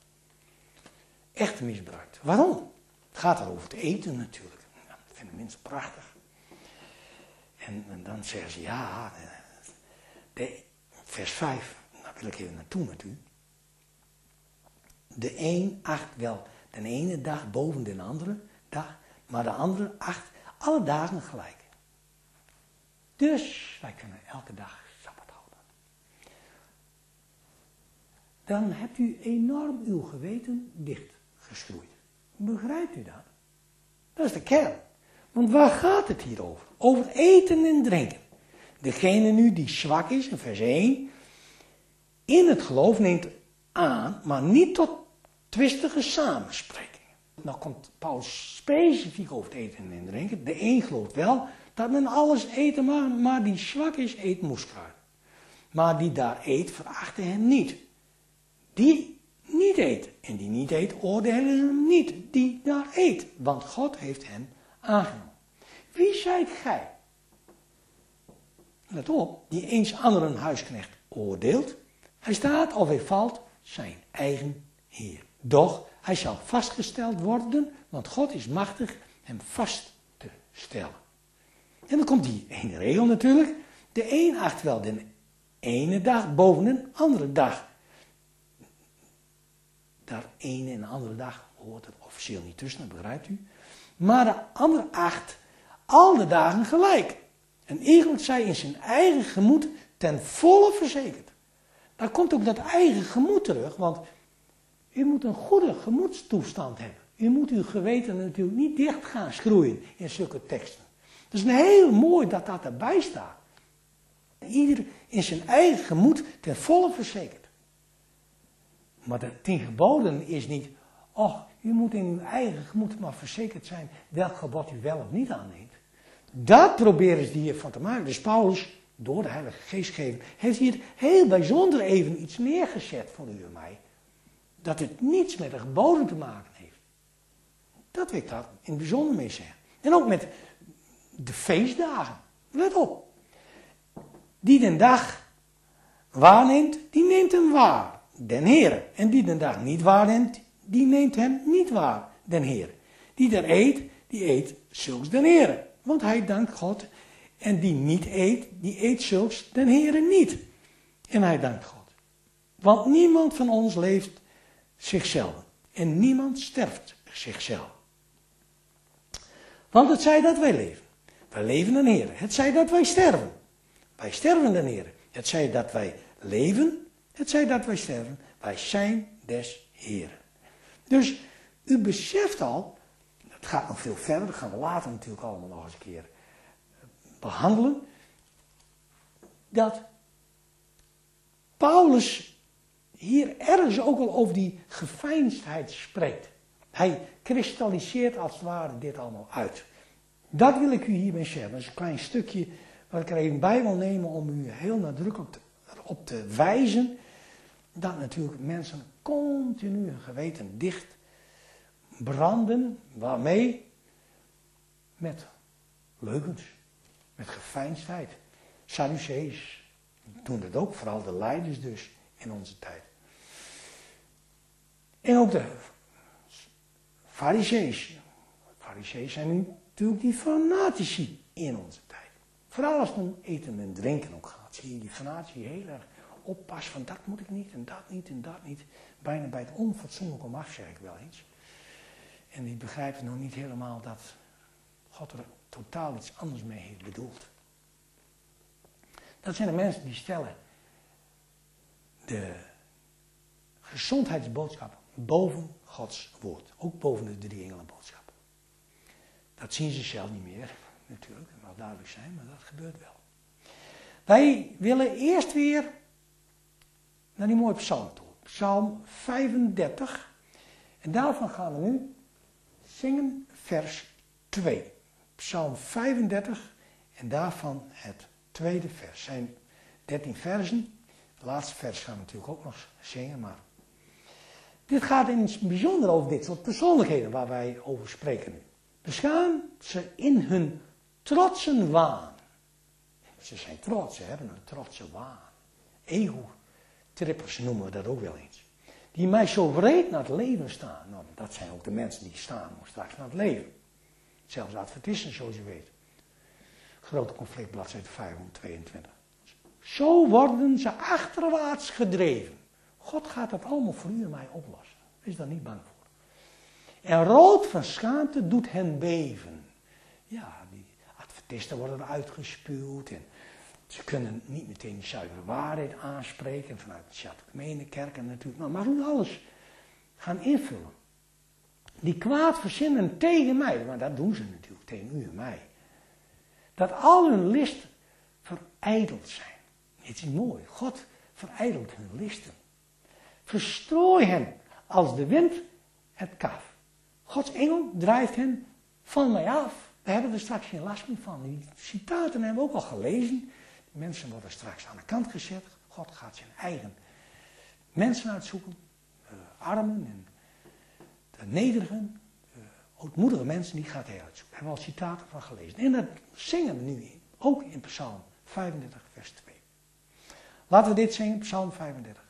Echt misbruikt. Waarom? Het gaat er over het eten natuurlijk. Dat vinden mensen prachtig. En, en dan zeggen ze, ja, de, vers vijf, daar wil ik even naartoe met u. De een acht wel de ene dag boven de andere dag, maar de andere acht alle dagen gelijk. Dus wij kunnen elke dag Sabbat houden. Dan hebt u enorm uw geweten dichtgeschroeid. Begrijpt u dat? Dat is de kern. Want waar gaat het hier over? Over eten en drinken. Degene nu die zwak is, in vers één, in het geloof neemt aan, maar niet tot twistige samensprekingen. Nou komt Paulus specifiek over het eten en drinken. De een gelooft wel dat men alles eten mag, maar die zwak is, eet moeskruid. Maar die daar eet, verachten hem niet. Die niet eet. En die niet eet, oordelen hem niet. Die daar eet. Want God heeft hem aangenomen. Wie zijt gij? Let op, die eens anderen huisknecht oordeelt. Hij staat of hij valt zijn eigen Heer. Doch hij zal vastgesteld worden, want God is machtig hem vast te stellen. En dan komt die ene regel natuurlijk. De een acht wel de ene dag boven een andere dag. Daar ene en andere dag hoort er officieel niet tussen, dat begrijpt u. Maar de andere acht al de dagen gelijk. En iemand zij in zijn eigen gemoed ten volle verzekerd. Daar komt ook dat eigen gemoed terug, want u moet een goede gemoedstoestand hebben. U moet uw geweten natuurlijk niet dicht gaan schroeien in zulke teksten. Het is heel mooi dat dat erbij staat. Ieder in zijn eigen gemoed ten volle verzekerd. Maar de tien geboden is niet Och, u moet in uw eigen gemoed maar verzekerd zijn welk gebod u wel of niet aanneemt. Dat proberen ze hiervan te maken. Dus Paulus, door de Heilige Geest geven, heeft hier heel bijzonder even iets neergezet voor u en mij. Dat het niets met de geboden te maken heeft. Dat wil ik daar in het bijzonder mee zeggen. En ook met de feestdagen. Let op. Die den dag waarneemt, die neemt hem waar, den Heere. En die den dag niet waarneemt, die neemt hem niet waar, den Heere. Die er eet, die eet zulks den Heere. Want hij dankt God. En die niet eet, die eet zulks den Heere niet. En hij dankt God. Want niemand van ons leeft zichzelf. En niemand sterft zichzelf. Want het zij dat wij leven. Wij leven den Heere. Het zij dat wij sterven. Wij sterven den Heere. Het zij dat wij leven. Het zij dat wij sterven. Wij zijn des Heeren. Dus u beseft al, het gaat nog veel verder, dat gaan we later natuurlijk allemaal nog eens een keer behandelen, dat Paulus hier ergens ook al over die geveinsdheid spreekt. Hij kristalliseert als het ware dit allemaal uit. Dat wil ik u hierbij zeggen. Dat is een klein stukje wat ik er even bij wil nemen om u heel nadrukkelijk op te wijzen dat natuurlijk mensen continu hun geweten dicht branden. Waarmee? Met leugens. Met geveinsdheid. Sadduceeërs doen dat ook, vooral de leiders dus in onze tijd. En ook de Farizeeërs. Farizeeërs zijn nu natuurlijk die fanatici in onze tijd. Vooral als het om eten en drinken ook gaat. Zie je die fanatici heel erg oppassen van dat moet ik niet en dat niet en dat niet. Bijna bij het onfatsoenlijk om af, zeg ik wel eens. En die begrijpen nog niet helemaal dat God er totaal iets anders mee heeft bedoeld. Dat zijn de mensen die stellen de gezondheidsboodschap boven Gods woord. Ook boven de drie engelenboodschap. Dat zien ze zelf niet meer, natuurlijk. Dat mag duidelijk zijn, maar dat gebeurt wel. Wij willen eerst weer naar die mooie psalm toe. Psalm vijfendertig. En daarvan gaan we nu zingen vers twee. Psalm vijfendertig en daarvan het tweede vers. Het zijn dertien versen. Het laatste vers gaan we natuurlijk ook nog zingen, maar dit gaat in het bijzonder over dit soort persoonlijkheden waar wij over spreken nu. Beschaam ze in hun trotsen waan. Ze zijn trots, ze hebben een trotse waan. Ego-trippers noemen we dat ook wel eens. Die mij zo wreed naar het leven staan. Nou, dat zijn ook de mensen die staan om straks naar het leven. Zelfs adventisten, zoals je weet. Grote conflict, bladzijde vijfhonderdtweeëntwintig. Zo worden ze achterwaarts gedreven. God gaat dat allemaal voor u en mij oplossen. Wees daar niet bang voor. En rood van schaamte doet hen beven. Ja, die adventisten worden eruit gespuwd. En ze kunnen niet meteen die zuivere waarheid aanspreken. Vanuit de Chateau kerken natuurlijk. Maar mag u alles gaan invullen. Die kwaad verzinnen tegen mij. Maar dat doen ze natuurlijk tegen u en mij. Dat al hun listen verijdeld zijn. Het is mooi. God verijdelt hun listen. Verstrooi hen als de wind het kaf. Gods engel drijft hen van mij af. We hebben er straks geen last meer van. Die citaten hebben we ook al gelezen. De mensen worden straks aan de kant gezet. God gaat zijn eigen mensen uitzoeken. Uh, armen en de nederigen. Uh, ootmoedige mensen, die gaat hij uitzoeken. Daar hebben we al citaten van gelezen. En dat zingen we nu in. Ook in Psalm vijfendertig vers twee. Laten we dit zingen, Psalm vijfendertig.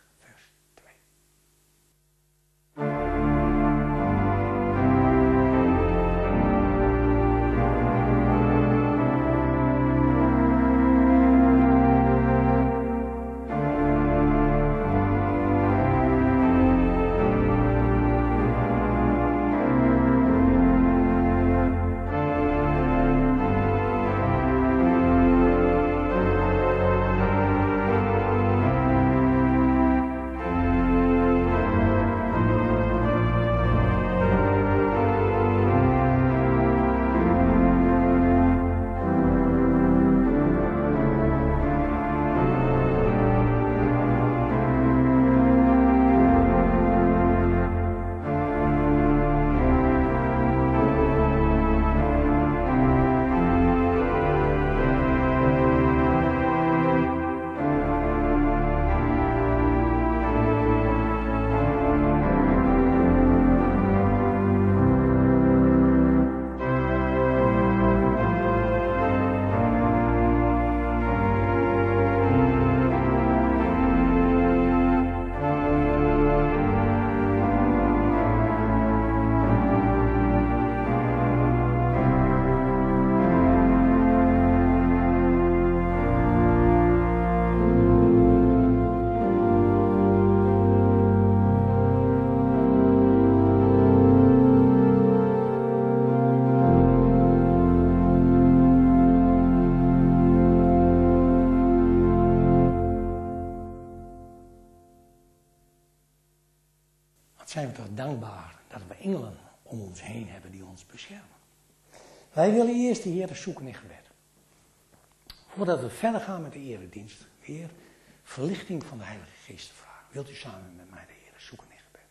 Wat zijn we toch dankbaar dat we engelen om ons heen hebben die ons beschermen. Wij willen eerst de Heer zoeken in gebed. Voordat we verder gaan met de eredienst, weer verlichting van de Heilige Geest te vragen. Wilt u samen met mij de Heer zoeken in gebed?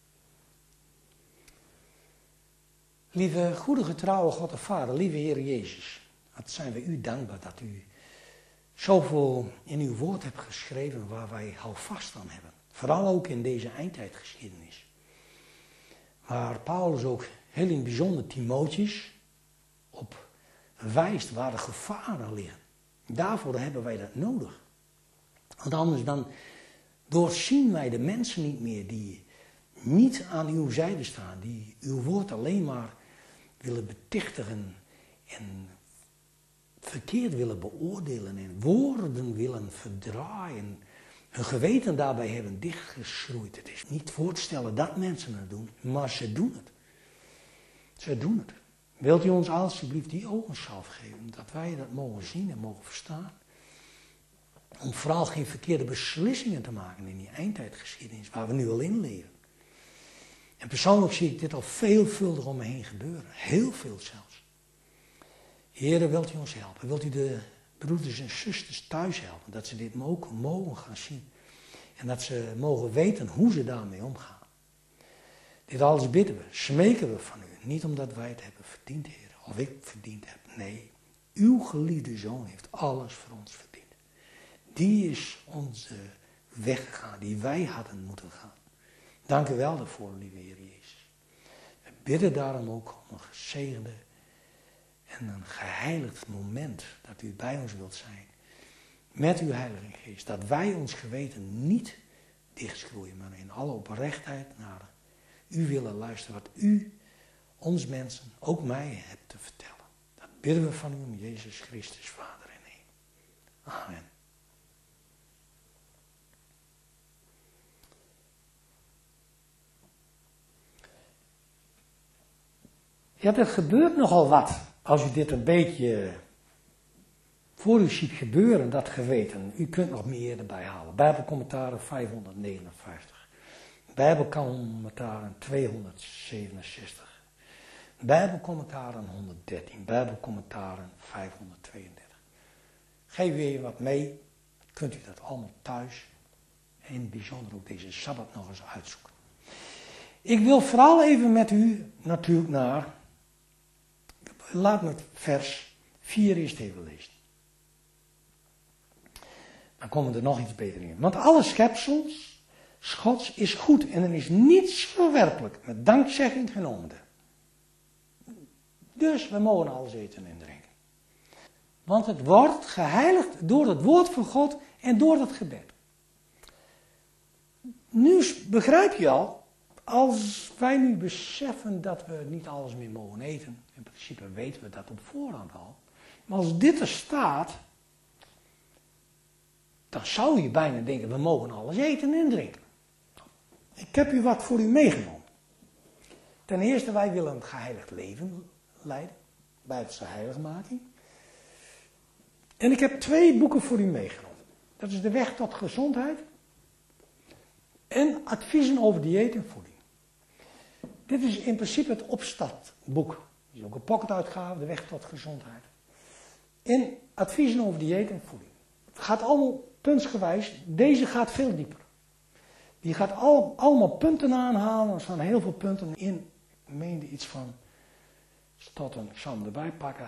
Lieve, goede, getrouwe God en Vader, lieve Heer Jezus, wat zijn we u dankbaar dat u zoveel in uw woord hebt geschreven waar wij houvast aan hebben. Vooral ook in deze eindtijdgeschiedenis. Waar Paulus ook heel in het bijzonder Timotheus op wijst waar de gevaren liggen. Daarvoor hebben wij dat nodig. Want anders dan doorzien wij de mensen niet meer die niet aan uw zijde staan. Die uw woord alleen maar willen betichtigen en verkeerd willen beoordelen en woorden willen verdraaien. Hun geweten daarbij hebben dichtgeschroeid. Het is niet voor te stellen dat mensen het doen, maar ze doen het. Ze doen het. Wilt u ons alsjeblieft die ogenschalf geven, dat wij dat mogen zien en mogen verstaan. Om vooral geen verkeerde beslissingen te maken in die eindtijdgeschiedenis waar we nu al in leven. En persoonlijk zie ik dit al veelvuldig om me heen gebeuren. Heel veel zelfs. Heere, wilt u ons helpen? Wilt u de broeders en zusters thuis helpen? Dat ze dit ook mogen gaan zien. En dat ze mogen weten hoe ze daarmee omgaan. Dit alles bidden we, smeken we van u. Niet omdat wij het hebben verdiend, Heer. Of ik het verdiend heb. Nee, uw geliefde Zoon heeft alles voor ons verdiend. Die is onze weg gegaan, die wij hadden moeten gaan. Dank u wel daarvoor, lieve Heer Jezus. We bidden daarom ook om een gezegende en een geheiligd moment dat u bij ons wilt zijn. Met uw Heilige Geest. Dat wij ons geweten niet dichtschroeien, maar in alle oprechtheid naar u willen luisteren. Wat u ons mensen, ook mij, hebt te vertellen. Dat bidden we van u om Jezus Christus, Vader en Heer. Amen. Ja, er gebeurt nogal wat als u dit een beetje voor u ziet gebeuren, dat geweten. U kunt nog meer erbij halen. Bijbelcommentaren vijfhonderdnegenenvijftig. Bijbelcommentaren tweehonderdzevenenzestig. Bijbelcommentaren honderddertien. Bijbelcommentaren vijfhonderdtweeëndertig. Geef u even wat mee. Kunt u dat allemaal thuis. En in het bijzonder ook deze Sabbat nog eens uitzoeken. Ik wil vooral even met u natuurlijk naar... Laat me het vers vier eerst even lezen. Dan komen we er nog iets beter in. Want alle schepsels, Gods, is goed en er is niets verwerpelijk met dankzegging genomen. Dus we mogen alles eten en drinken. Want het wordt geheiligd door het woord van God en door het gebed. Nu begrijp je al, als wij nu beseffen dat we niet alles meer mogen eten, in principe weten we dat op voorhand al, maar als dit er staat, dan zou je bijna denken, we mogen alles eten en drinken. Ik heb u wat voor u meegenomen. Ten eerste, wij willen een geheiligd leven leiden, Bijbelse heiligmaking. En ik heb twee boeken voor u meegenomen. Dat is De Weg tot Gezondheid en Adviezen over dieet en voeding. Dit is in principe het opstartboek. Het is ook een pocketuitgave, De Weg tot Gezondheid. En Adviezen over dieet en voeding. Het gaat allemaal puntsgewijs. Deze gaat veel dieper. Die gaat al, allemaal punten aanhalen. Er staan heel veel punten in. Ik meende iets van... Tot een, ik zal hem erbij pakken.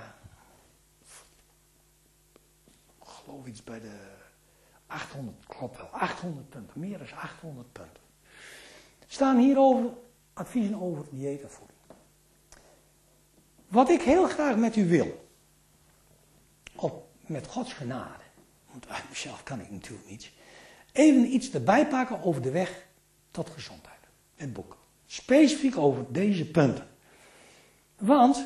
Ik geloof iets bij de achthonderd. Klopt wel. achthonderd punten. Meer dan achthonderd punten. Staan hierover adviezen over dieet en voeding. Wat ik heel graag met u wil. Op, met Gods genade. Want uit mezelf kan ik natuurlijk niet. Even iets erbij pakken over de weg tot gezondheid. Het boek. Specifiek over deze punten. Want,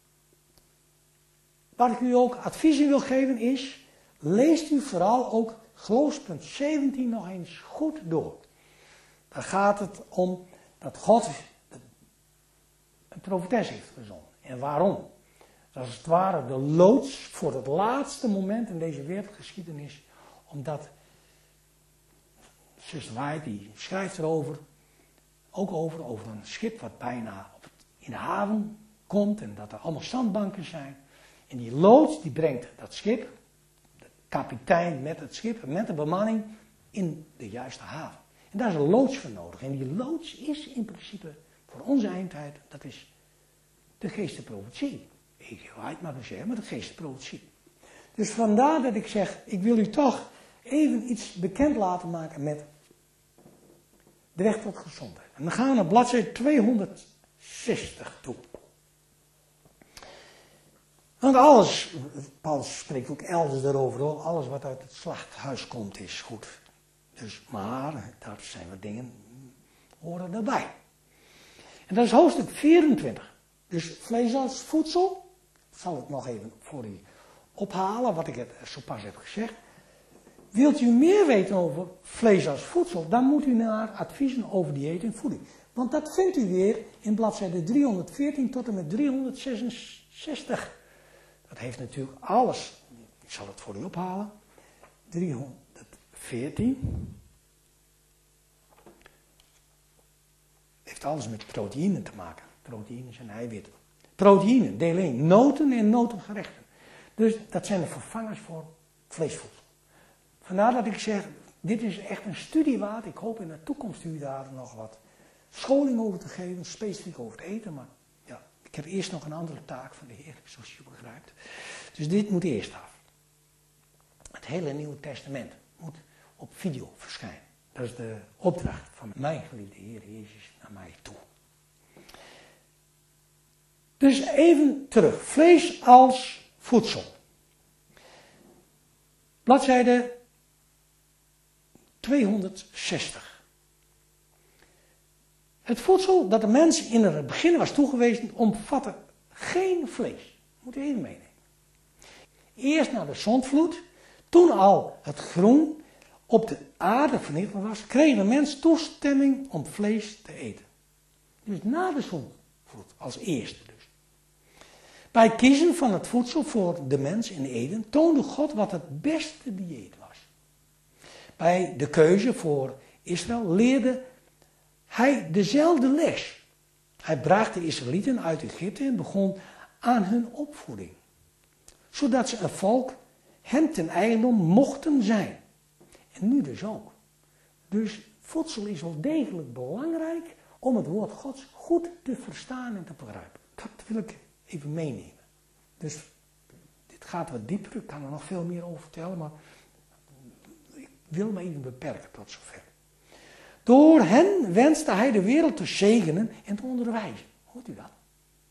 wat ik u ook advies in wil geven is, leest u vooral ook geloofspunt zeventien nog eens goed door. Daar gaat het om dat God een profetes heeft gezonden. En waarom? Dat is het ware de loods voor het laatste moment in deze wereldgeschiedenis. Omdat, zuster White, die schrijft erover, ook over, over een schip wat bijna op het, in de haven komt en dat er allemaal zandbanken zijn. En die loods die brengt dat schip, de kapitein met het schip, met de bemanning, in de juiste haven. En daar is een loods voor nodig. En die loods is in principe voor onze eindtijd, dat is de geestenprofetie. Ik weet maar zeggen, maar de geestenprofetie. Dus vandaar dat ik zeg, ik wil u toch even iets bekend laten maken met de weg tot gezondheid. En dan gaan we naar bladzijde tweehonderdzestig toe. Want alles, Paulus spreekt ook elders daarover, hoor, alles wat uit het slachthuis komt is goed. Dus, maar, daar zijn wat dingen, horen erbij. En dat is hoofdstuk vierentwintig. Dus vlees als voedsel, dat zal ik nog even voor u ophalen, wat ik het zo pas heb gezegd. Wilt u meer weten over vlees als voedsel, dan moet u naar adviezen over dieet en voeding. Want dat vindt u weer in bladzijde driehonderdveertien tot en met driehonderdzesenzestig. Dat heeft natuurlijk alles, ik zal het voor u ophalen, driehonderdveertien. Heeft alles met proteïnen te maken. Proteïnen en eiwitten. Proteïnen, deel één, noten en notengerechten. Dus dat zijn de vervangers voor vleesvoedsel. Vandaar dat ik zeg, dit is echt een studie waard. Ik hoop in de toekomst u daar nog wat scholing over te geven, specifiek over het eten. Maar ja, ik heb eerst nog een andere taak van de Heer, zoals je begrijpt. Dus dit moet eerst af. Het hele Nieuwe Testament moet op video verschijnen. Dat is de opdracht van mijn geliefde Heer Jezus naar mij toe. Dus even terug. Vlees als voedsel. Bladzijde tweehonderdzestig. Het voedsel dat de mens in het begin was toegewezen omvatte geen vlees. Moet je even meenemen. Eerst na de zondvloed, toen al het groen op de aarde vernietigd was, kreeg de mens toestemming om vlees te eten. Dus na de zondvloed, als eerste dus. Bij kiezen van het voedsel voor de mens in Eden toonde God wat het beste dieet was. Bij de keuze voor Israël leerde hij dezelfde les. Hij bracht de Israëlieten uit Egypte en begon aan hun opvoeding. Zodat ze een volk hem ten eigendom mochten zijn. En nu dus ook. Dus voedsel is wel degelijk belangrijk om het woord Gods goed te verstaan en te begrijpen. Dat wil ik even meenemen. Dus dit gaat wat dieper, ik kan er nog veel meer over vertellen, maar ik wil me even beperken tot zover. Door hen wenste hij de wereld te zegenen en te onderwijzen. Hoort u dat?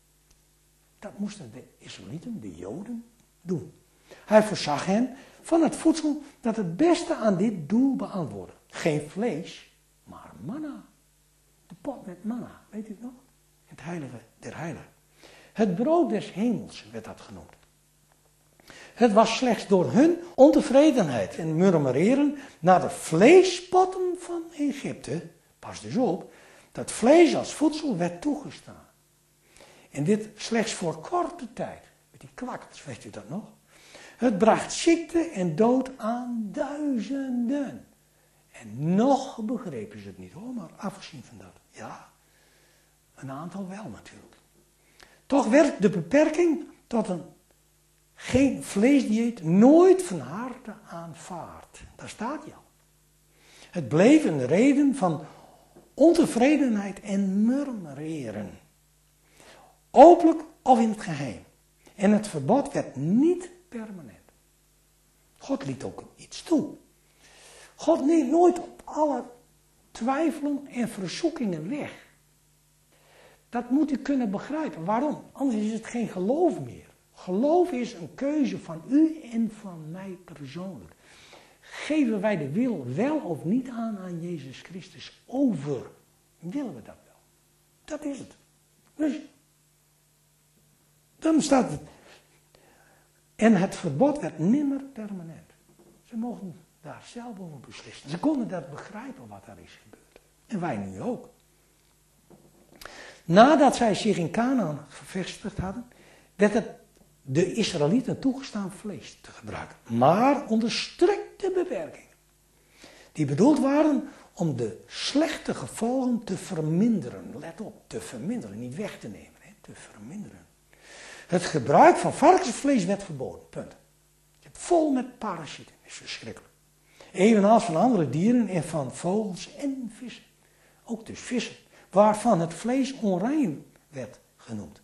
Dat moesten de Israëlieten, de Joden, doen. Hij voorzag hen van het voedsel dat het beste aan dit doel beantwoordde. Geen vlees, maar manna. De pot met manna, weet u het nog? Het heilige der heiligen. Het brood des hemels werd dat genoemd. Het was slechts door hun ontevredenheid en murmureren naar de vleespotten van Egypte, pas dus op, dat vlees als voedsel werd toegestaan. En dit slechts voor korte tijd, met die kwakkels, weet u dat nog? Het bracht ziekte en dood aan duizenden. En nog begrepen ze het niet hoor, maar afgezien van dat, ja, een aantal wel natuurlijk. Toch werd de beperking tot een geen vleesdieet nooit van harte aanvaard. Daar staat hij al. Het bleef een reden van ontevredenheid en murmureren. Openlijk of in het geheim. En het verbod werd niet permanent. God liet ook iets toe. God neemt nooit op alle twijfelen en verzoekingen weg. Dat moet u kunnen begrijpen. Waarom? Anders is het geen geloof meer. Geloof is een keuze van u en van mij persoonlijk. Geven wij de wil wel of niet aan aan Jezus Christus over? Willen we dat wel? Dat is het. Dus, dan staat het. En het verbod werd nimmer permanent. Ze mochten daar zelf over beslissen. Ze konden dat begrijpen wat daar is gebeurd. En wij nu ook. Nadat zij zich in Kanaan gevestigd hadden, werd het de Israëlieten toegestaan vlees te gebruiken. Maar onder strikte beperkingen. Die bedoeld waren om de slechte gevolgen te verminderen. Let op, te verminderen, niet weg te nemen, hè, te verminderen. Het gebruik van varkensvlees werd verboden, punt. Je hebt vol met parasieten, dat is verschrikkelijk. Evenals van andere dieren en van vogels en vissen. Ook dus vissen, waarvan het vlees onrein werd genoemd.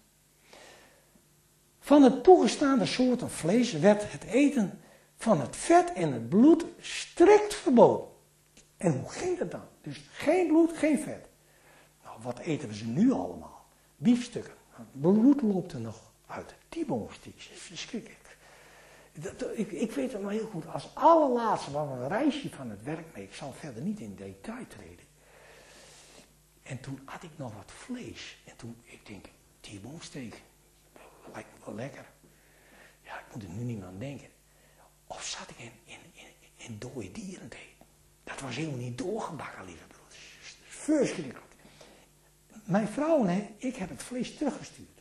Van de toegestaande soorten vlees werd het eten van het vet en het bloed strikt verboden. En hoe ging dat dan? Dus geen bloed, geen vet. Nou, wat eten we ze nu allemaal? Biefstukken. Het bloed loopt er nog uit. T-bone steaks, dat is verschrikkelijk. Dat, ik, ik weet het maar heel goed. Als allerlaatste was een reisje van het werk mee. Ik zal verder niet in detail treden. En toen had ik nog wat vlees. En toen, ik denk, T-bone steak. Lijkt me wel lekker. Ja, ik moet er nu niet meer aan denken. Of zat ik in, in, in, in dode dieren te eten? Dat was helemaal niet doorgebakken, lieve broeders. Dat is verschrikkelijk. Mijn vrouw en hij, ik heb het vlees teruggestuurd.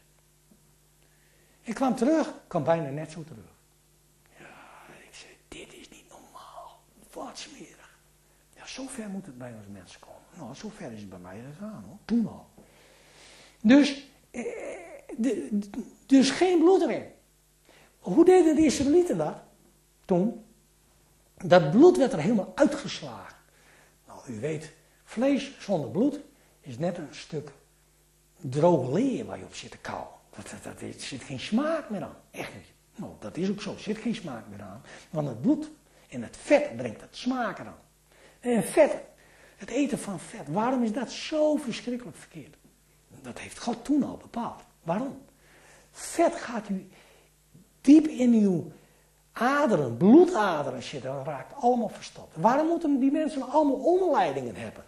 Ik kwam terug, kwam bijna net zo terug. Ja, ik zei, dit is niet normaal. Wat smerig. Ja, zo ver moet het bij ons mensen komen. Nou, zo ver is het bij mij gegaan, hoor. Toen al. Dus, eh, de, dus geen bloed erin. Hoe deden de Israëlieten dat? Toen. Dat bloed werd er helemaal uitgeslagen. Nou, u weet, vlees zonder bloed is net een stuk droge leer waar je op zit te kauwen. Dat, dat, dat, er zit geen smaak meer aan. Echt niet. Nou, dat is ook zo. Er zit geen smaak meer aan. Want het bloed en het vet brengt het smaak eraan. En vet, het eten van vet, waarom is dat zo verschrikkelijk verkeerd? Dat heeft God toen al bepaald. Waarom? Vet gaat u diep in uw aderen, bloedaderen zitten, dat raakt allemaal verstopt. Waarom moeten die mensen allemaal omleidingen hebben?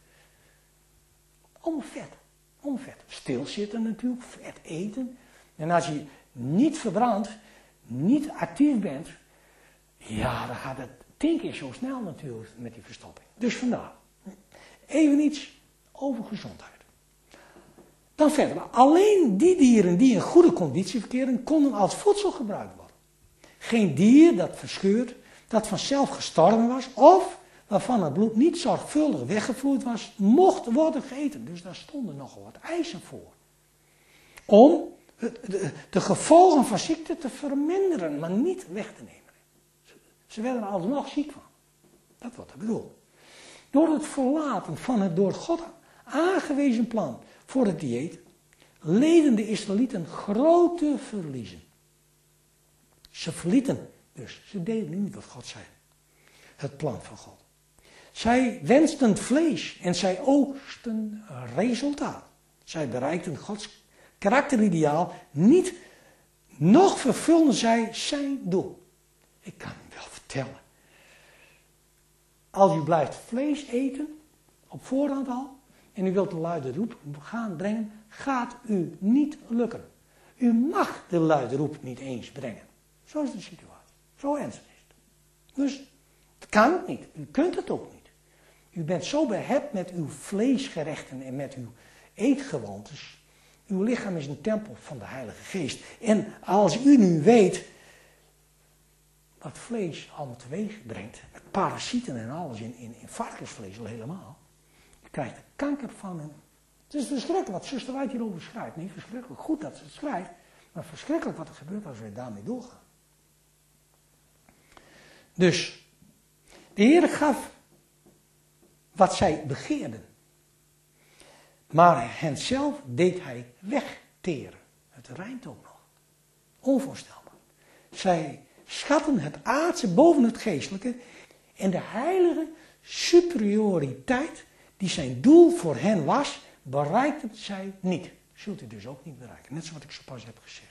Allemaal vet. Allemaal vet. Stilzitten natuurlijk, vet eten. En als je niet verbrandt, niet actief bent, ja, dan gaat het tien keer zo snel natuurlijk met die verstopping. Dus vandaar. Even iets over gezondheid. Dan verder. Alleen die dieren die in goede conditie verkeren, konden als voedsel gebruikt worden. Geen dier dat verscheurd, dat vanzelf gestorven was, of waarvan het bloed niet zorgvuldig weggevloeid was, mocht worden gegeten. Dus daar stonden nogal wat eisen voor. Om de, de gevolgen van ziekte te verminderen, maar niet weg te nemen. Ze werden er alsnog ziek van. Dat wordt er bedoeld. Door het verlaten van het door God aangewezen plan voor het dieet, leden de Israëlieten grote verliezen. Ze verlieten dus, ze deden niet wat God zei. Het plan van God. Zij wensten vlees en zij oogsten resultaat. Zij bereikten Gods karakterideaal niet, nog vervulden zij zijn doel. Ik kan u wel vertellen. Als u blijft vlees eten, op voorhand al, en u wilt de luide roep gaan brengen, gaat u niet lukken. U mag de luide roep niet eens brengen. Zo is de situatie. Zo ernstig is het. Dus het kan niet. U kunt het ook niet. U bent zo behept met uw vleesgerechten en met uw eetgewoontes. Uw lichaam is een tempel van de Heilige Geest. En als u nu weet wat vlees allemaal teweeg brengt, met parasieten en alles in, in, in varkensvlees al helemaal, je krijgt er kanker van. En het is verschrikkelijk wat zuster White hierover schrijft. Niet verschrikkelijk goed dat ze het schrijft, maar verschrikkelijk wat er gebeurt als wij daarmee doorgaan. Dus, de Heer gaf wat zij begeerden. Maar hen zelf deed hij wegteren. Het rijmt ook nog. Onvoorstelbaar. Zij schatten het aardse boven het geestelijke en de heilige superioriteit die zijn doel voor hen was, bereikten zij niet. Zult u dus ook niet bereiken. Net zoals ik zo pas heb gezegd.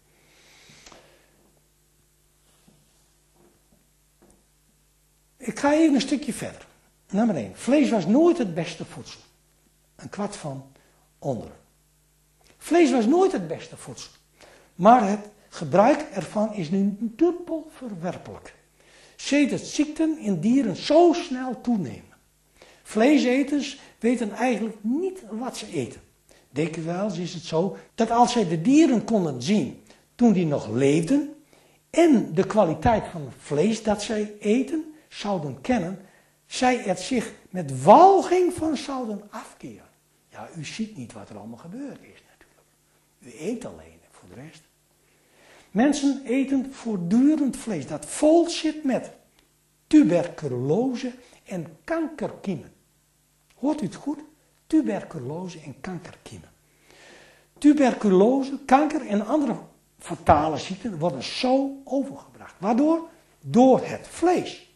Ik ga even een stukje verder. Nummer één. Vlees was nooit het beste voedsel. Een kwart van onderen. Vlees was nooit het beste voedsel. Maar het gebruik ervan is nu dubbel verwerpelijk. Sedert ziekten in dieren zo snel toenemen. Vleeseters weten eigenlijk niet wat ze eten. Dikwijls is het zo dat als zij de dieren konden zien toen die nog leefden en de kwaliteit van het vlees dat zij eten zouden kennen, zij het zich met walging van zouden afkeren. Ja, u ziet niet wat er allemaal gebeurd is natuurlijk. U eet alleen, voor de rest. Mensen eten voortdurend vlees dat vol zit met tuberculose en kankerkiemen. Hoort u het goed? Tuberculose en kankerkiemen. Tuberculose, kanker en andere fatale ziekten worden zo overgebracht. Waardoor? Door het vlees.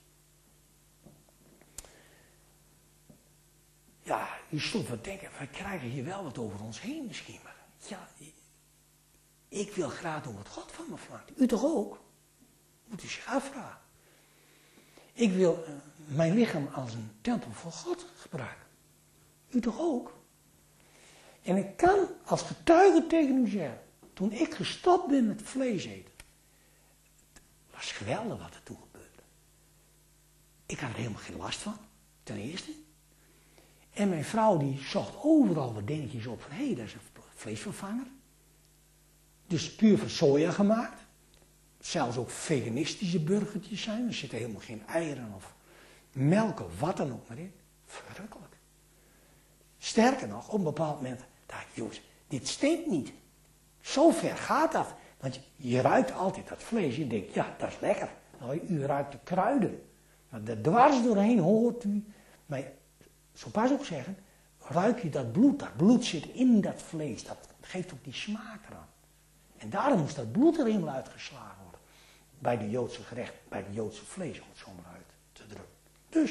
Ja, u zult wat denken, wij krijgen hier wel wat over ons heen misschien. Maar ja, ik wil graag doen wat God van me verlangt. U toch ook? Moet u zich afvragen. Ik wil uh, mijn lichaam als een tempel voor God gebruiken. U toch ook? En ik kan als getuige tegen u zeggen, toen ik gestopt ben met vlees eten, het was geweldig wat er toen gebeurde. Ik had er helemaal geen last van, ten eerste. En mijn vrouw die zocht overal wat dingetjes op van, hé, hey, dat is een vleesvervanger. Dus puur van soja gemaakt. Zelfs ook veganistische burgertjes zijn. Er zitten helemaal geen eieren of melk of wat dan ook maar in. Verrukkelijk. Sterker nog, op een bepaald moment dacht ik, jongens, dit stinkt niet. Zo ver gaat dat. Want je, je ruikt altijd dat vlees. Je denkt, ja, dat is lekker. Nou, u ruikt de kruiden. Maar er dwars doorheen hoort u, maar zo pas ook zeggen, ruik je dat bloed. Dat bloed zit in dat vlees. Dat geeft ook die smaak eraan. En daarom moest dat bloed er helemaal uitgeslagen worden. Bij de Joodse gerecht, bij de Joodse vlees, om het zo maar uit te drukken. Dus.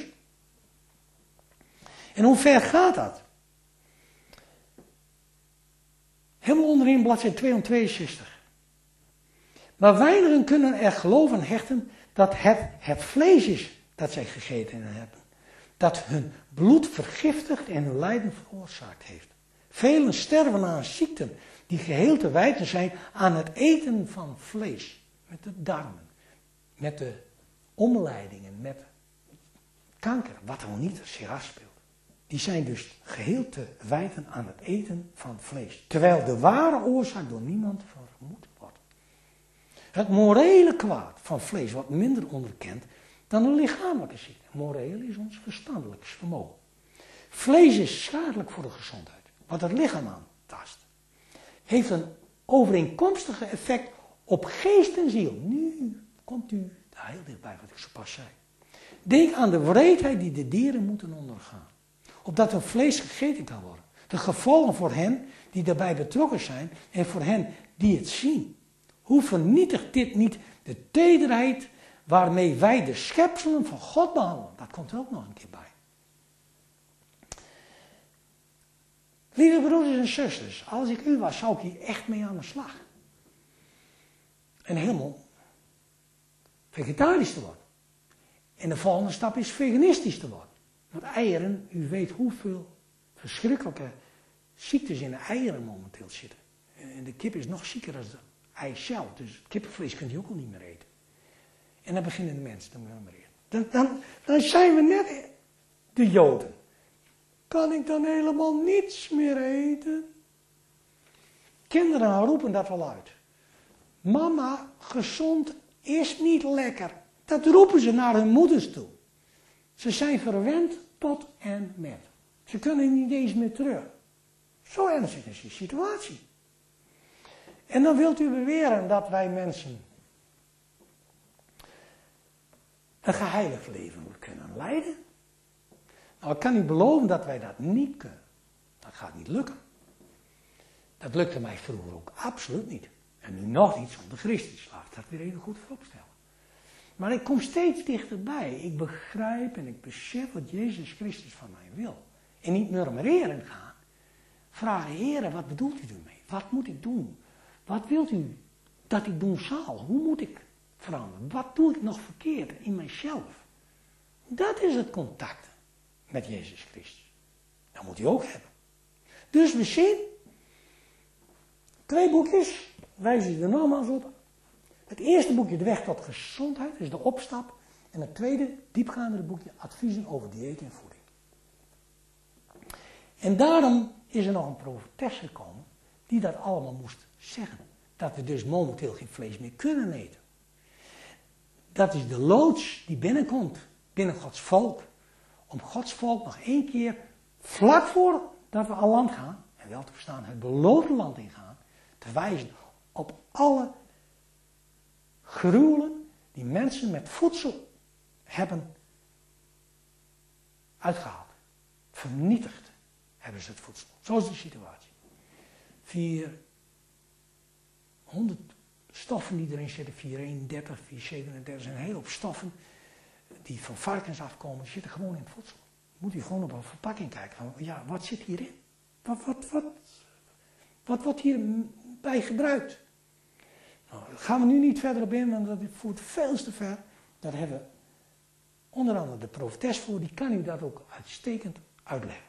En hoe ver gaat dat? Helemaal onderin bladzijde tweehonderdtweeënzestig. Maar weinigen kunnen er geloof aan hechten dat het het vlees is dat zij gegeten hebben. Dat hun bloed vergiftigd en hun lijden veroorzaakt heeft. Velen sterven aan ziekten die geheel te wijten zijn aan het eten van vlees. Met de darmen, met de omleidingen, met kanker, wat er niet zich afspeelt. Die zijn dus geheel te wijten aan het eten van vlees. Terwijl de ware oorzaak door niemand vermoed wordt. Het morele kwaad van vlees wordt minder onderkend dan een lichamelijke ziekte. Moreel is ons verstandelijk vermogen. Vlees is schadelijk voor de gezondheid. Wat het lichaam aantast. Heeft een overeenkomstige effect op geest en ziel. Nu komt u daar heel dichtbij wat ik zo pas zei. Denk aan de wreedheid die de dieren moeten ondergaan. Opdat hun vlees gegeten kan worden. De gevolgen voor hen die daarbij betrokken zijn en voor hen die het zien. Hoe vernietigt dit niet de tederheid waarmee wij de schepselen van God behandelen? Dat komt er ook nog een keer bij. Lieve broeders en zusters, als ik u was, zou ik hier echt mee aan de slag. En helemaal vegetarisch te worden. En de volgende stap is veganistisch te worden. Want eieren, u weet hoeveel verschrikkelijke ziektes in de eieren momenteel zitten. En de kip is nog zieker dan de ei zelf. Dus het kippenvlees kunt u ook al niet meer eten. En dan beginnen de mensen te murmureren. Dan, dan, dan zijn we net de Joden. Kan ik dan helemaal niets meer eten? Kinderen roepen dat wel uit. Mama, gezond is niet lekker. Dat roepen ze naar hun moeders toe. Ze zijn verwend tot en met. Ze kunnen niet eens meer terug. Zo ernstig is die situatie. En dan wilt u beweren dat wij mensen een geheiligd leven kunnen leiden. Nou, ik kan u beloven dat wij dat niet kunnen. Dat gaat niet lukken. Dat lukte mij vroeger ook absoluut niet. En nu nog niet zonder Christus. Laat ik dat weer even goed vooropstellen. Maar ik kom steeds dichterbij. Ik begrijp en ik besef wat Jezus Christus van mij wil. En niet murmureren gaan. Vragen, Heer, wat bedoelt u ermee? Wat moet ik doen? Wat wilt u dat ik doen zal? Hoe moet ik veranderen? Wat doe ik nog verkeerd in mijzelf? Dat is het contact met Jezus Christus. Dat moet u ook hebben. Dus we zien twee boekjes, wijzen u er nogmaals op. Het eerste boekje, De Weg tot Gezondheid, is de opstap. En het tweede, diepgaandere boekje, Adviezen over dieet en voeding. En daarom is er nog een profetes gekomen, die dat allemaal moest zeggen. Dat we dus momenteel geen vlees meer kunnen eten. Dat is de loods die binnenkomt, binnen Gods volk, om Gods volk nog één keer, vlak voordat we al land gaan, en wel te verstaan het beloofde land ingaan, te wijzen op alle gruwelen die mensen met voedsel hebben uitgehaald. Vernietigd hebben ze het voedsel. Zo is de situatie. vierhonderd stoffen die erin zitten, vierhonderdeenendertig, vierhonderdzevenendertig, zijn een hele hoop stoffen die van varkens afkomen, die zitten gewoon in het voedsel. Moet je gewoon op een verpakking kijken van, ja, wat zit hierin? Wat, wat, wat, wat wordt hierbij gebruikt? Nou, daar gaan we nu niet verder op in, want dat voert veel te ver. Daar hebben we onder andere de profetes voor, die kan u dat ook uitstekend uitleggen.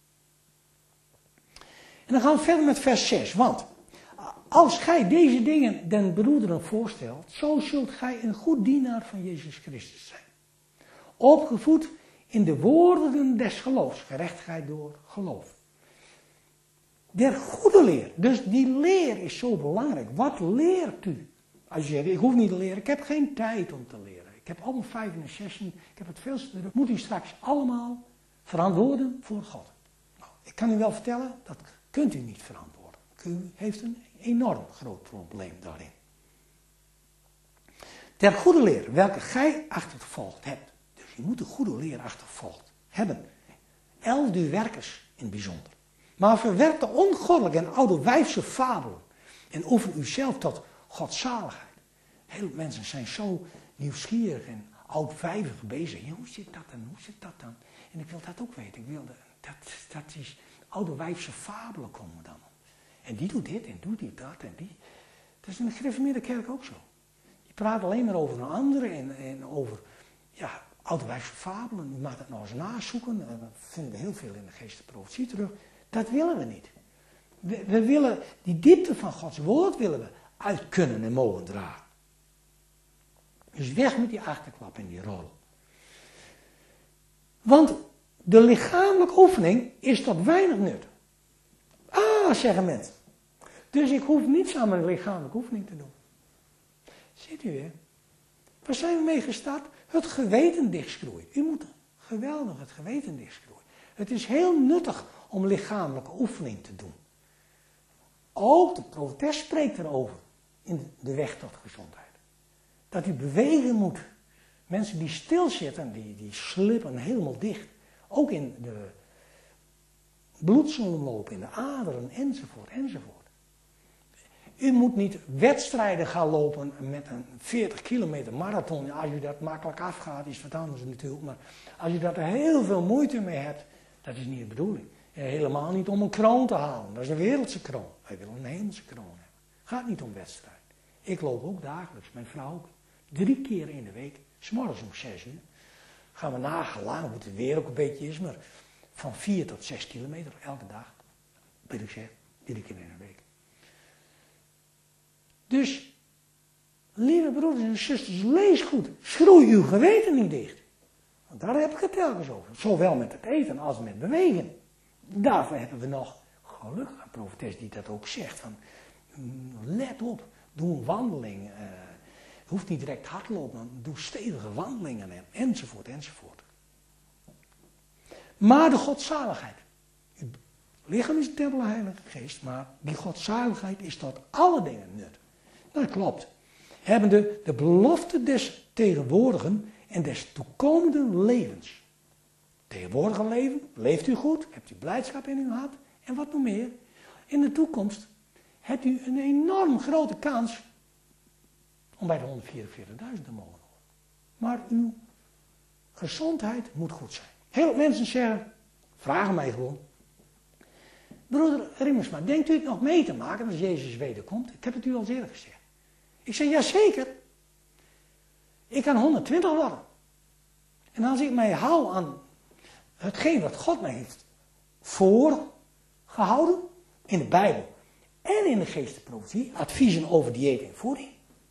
En dan gaan we verder met vers zes, want als gij deze dingen den broederen voorstelt, zo zult gij een goed dienaar van Jezus Christus zijn. Opgevoed in de woorden des geloofs, gerechtigheid door geloof. Der goede leer, dus die leer is zo belangrijk. Wat leert u? Als je zegt, ik hoef niet te leren, ik heb geen tijd om te leren. Ik heb allemaal vijf en zes, ik heb het veel te druk. Moet u straks allemaal verantwoorden voor God. Nou, ik kan u wel vertellen, dat kunt u niet verantwoorden. U heeft een enorm groot probleem daarin. Ter goede leer, welke gij achtervolgd hebt. Dus je moet de goede leer achtervolgd hebben. Elfde werkers in het bijzonder. Maar verwerp de ongoddelijke en ouderwijfse fabelen. En oefen u zelf tot godzaligheid. Heel veel mensen zijn zo nieuwsgierig en oudwijvig bezig. Ja, hoe zit dat dan? Hoe zit dat dan? En ik wil dat ook weten. Ik wil dat, dat, dat is ouderwijfse fabelen komen dan. En die doet dit en doet die dat en die. Dat is in de gereformeerde kerk ook zo. Die praat alleen maar over een andere en, en over ja, ouderwijfse fabelen. U mag dat nou eens nazoeken. We vinden heel veel in de geest de profetie terug. Dat willen we niet. We, we willen die diepte van Gods woord willen we uit kunnen en mogen dragen. Dus weg met die achterklap en die rol. Want de lichamelijke oefening is tot weinig nut. Ah, zeggen mensen. Dus ik hoef niets aan mijn lichamelijke oefening te doen. Ziet u weer? Waar zijn we mee gestart? Het geweten dichtschroeien. U moet geweldig het geweten dichtschroeien. Het is heel nuttig om lichamelijke oefening te doen. Ook de profetes spreekt erover in de weg tot gezondheid. Dat u bewegen moet. Mensen die stilzitten, die, die slippen helemaal dicht. Ook in de bloedsomloop, in de aderen, enzovoort, enzovoort. U moet niet wedstrijden gaan lopen met een veertig kilometer marathon. Als u dat makkelijk afgaat, is wat anders natuurlijk. Maar als u daar heel veel moeite mee hebt, dat is niet de bedoeling. En helemaal niet om een kroon te halen. Dat is een wereldse kroon. Wij willen een hemelse kroon hebben. Gaat niet om wedstrijd. Ik loop ook dagelijks, mijn vrouw ook. Drie keer in de week, 's morgens om zes uur. Gaan we nagaan hoe het weer ook een beetje is, maar van vier tot zes kilometer elke dag. Wil ik zeggen, drie keer in de week. Dus, lieve broeders en zusters, lees goed. Schroei uw geweten niet dicht. Want daar heb ik het telkens over. Zowel met het eten als met bewegen. Daarvoor hebben we nog gelukkig een profetes die dat ook zegt. Van, let op, doe een wandeling. Uh, hoeft niet direct hardlopen, maar doe stevige wandelingen en, enzovoort, enzovoort. Maar de godzaligheid. Uw lichaam is de tempel van de Heilige Geest, maar die godzaligheid is tot alle dingen nut. Dat klopt. Hebben de, de belofte des tegenwoordigen en des toekomende levens. Tegenwoordige leven, leeft u goed, hebt u blijdschap in uw hart en wat nog meer. In de toekomst hebt u een enorm grote kans om bij de honderdvierenveertigduizend te mogen horen. Maar uw gezondheid moet goed zijn. Heel veel mensen zeggen, vragen mij gewoon. Broeder Riemersma, denkt u het nog mee te maken als Jezus wederkomt? Ik heb het u al eerder gezegd. Ik zeg, ja zeker. Ik kan honderdtwintig worden. En als ik mij hou aan hetgeen wat God mij heeft voorgehouden, in de Bijbel en in de geestenprofetie, adviezen over dieet en voeding.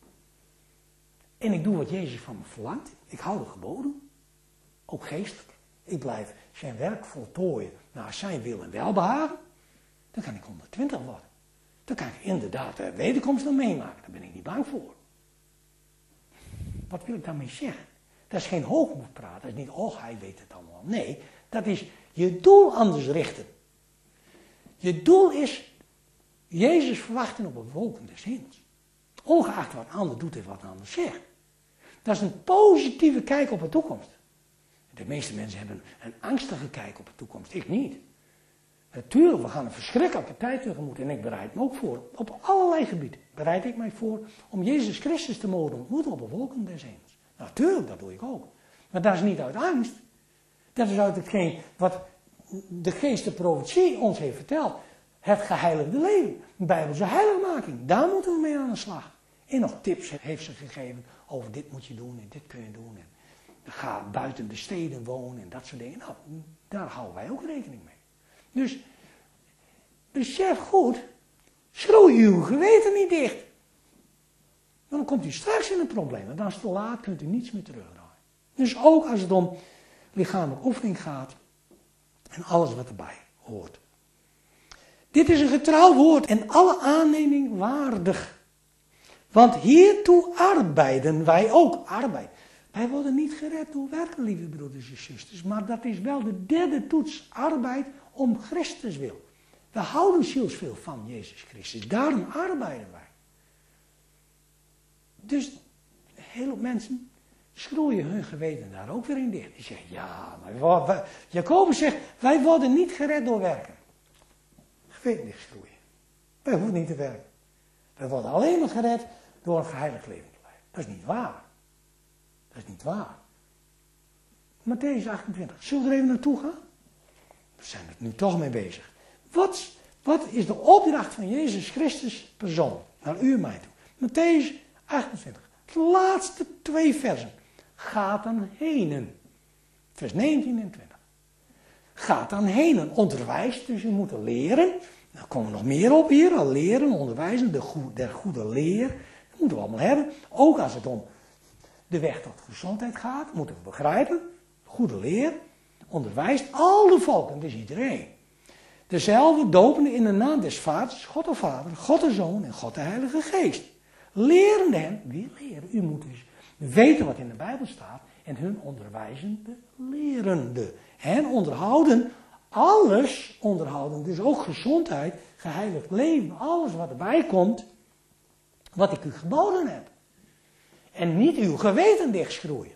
En ik doe wat Jezus van me verlangt. Ik hou de geboden. Ook geestelijk. Ik blijf zijn werk voltooien naar zijn wil en welbehagen. Dan kan ik honderdtwintig worden. Dan kan ik inderdaad de wederkomst nog meemaken. Daar ben ik niet bang voor. Wat wil ik daarmee zeggen? Dat is geen hoogmoedpraat. Dat is niet, oh hij weet het allemaal. allemaal. Nee, dat is je doel anders richten. Je doel is Jezus verwachten op de wolken des hemels. Ongeacht wat een ander doet en wat een ander zegt. Dat is een positieve kijk op de toekomst. De meeste mensen hebben een angstige kijk op de toekomst. Ik niet. Natuurlijk, we gaan een verschrikkelijke tijd tegemoet. En ik bereid me ook voor. Op allerlei gebieden bereid ik mij voor om Jezus Christus te mogen ontmoeten op de wolken des hemels. Natuurlijk, dat doe ik ook. Maar dat is niet uit angst. Dat is uit hetgeen wat de geest de profetie ons heeft verteld. Het geheiligde leven. De Bijbelse heiligmaking. Daar moeten we mee aan de slag. En nog tips heeft ze gegeven over dit moet je doen en dit kun je doen. En ga buiten de steden wonen en dat soort dingen. Nou, daar houden wij ook rekening mee. Dus besef goed, schroei uw geweten niet dicht. Dan komt u straks in een probleem. En dan is het te laat, kunt u niets meer terugdraaien. Dus ook als het om lichamelijke oefening gaat en alles wat erbij hoort. Dit is een getrouw woord en alle aanneming waardig. Want hiertoe arbeiden wij ook. Arbeid. Wij worden niet gered door werken, lieve broeders en zusters. Maar dat is wel de derde toets. Arbeid om Christus wil. We houden zielsveel van Jezus Christus. Daarom arbeiden wij. Dus heel veel mensen schroeien hun geweten daar ook weer in dicht. Die zeggen, ja, maar wij, Jacobus zegt, wij worden niet gered door werken. Geweten dicht schroeien. Wij hoeven niet te werken. Wij worden alleen maar gered door een geheiligd leven te leiden. Dat is niet waar. Dat is niet waar. Mattheüs achtentwintig. Zullen we er even naartoe gaan? We zijn er nu toch mee bezig. Wat, wat is de opdracht van Jezus Christus persoon? Naar u en mij toe. Mattheüs achtentwintig. De laatste twee versen. Gaat dan henen. Vers negentien en twintig. Gaat dan henen. Onderwijs, dus je moet leren. Daar komen we nog meer op hier. Al leren, onderwijzen, de goede, der goede leer. Dat moeten we allemaal hebben. Ook als het om de weg tot gezondheid gaat, moeten we begrijpen. Goede leer. Onderwijst al de volken, dus iedereen. Dezelfde dopende in de naam des Vaders, God de Vader, God de Zoon en God de Heilige Geest. Lerende hen, wie leren? U moet dus weten wat in de Bijbel staat en hun onderwijzen de lerende. Hen onderhouden, alles onderhouden, dus ook gezondheid, geheiligd leven, alles wat erbij komt, wat ik u geboden heb. En niet uw geweten dichtschroeien.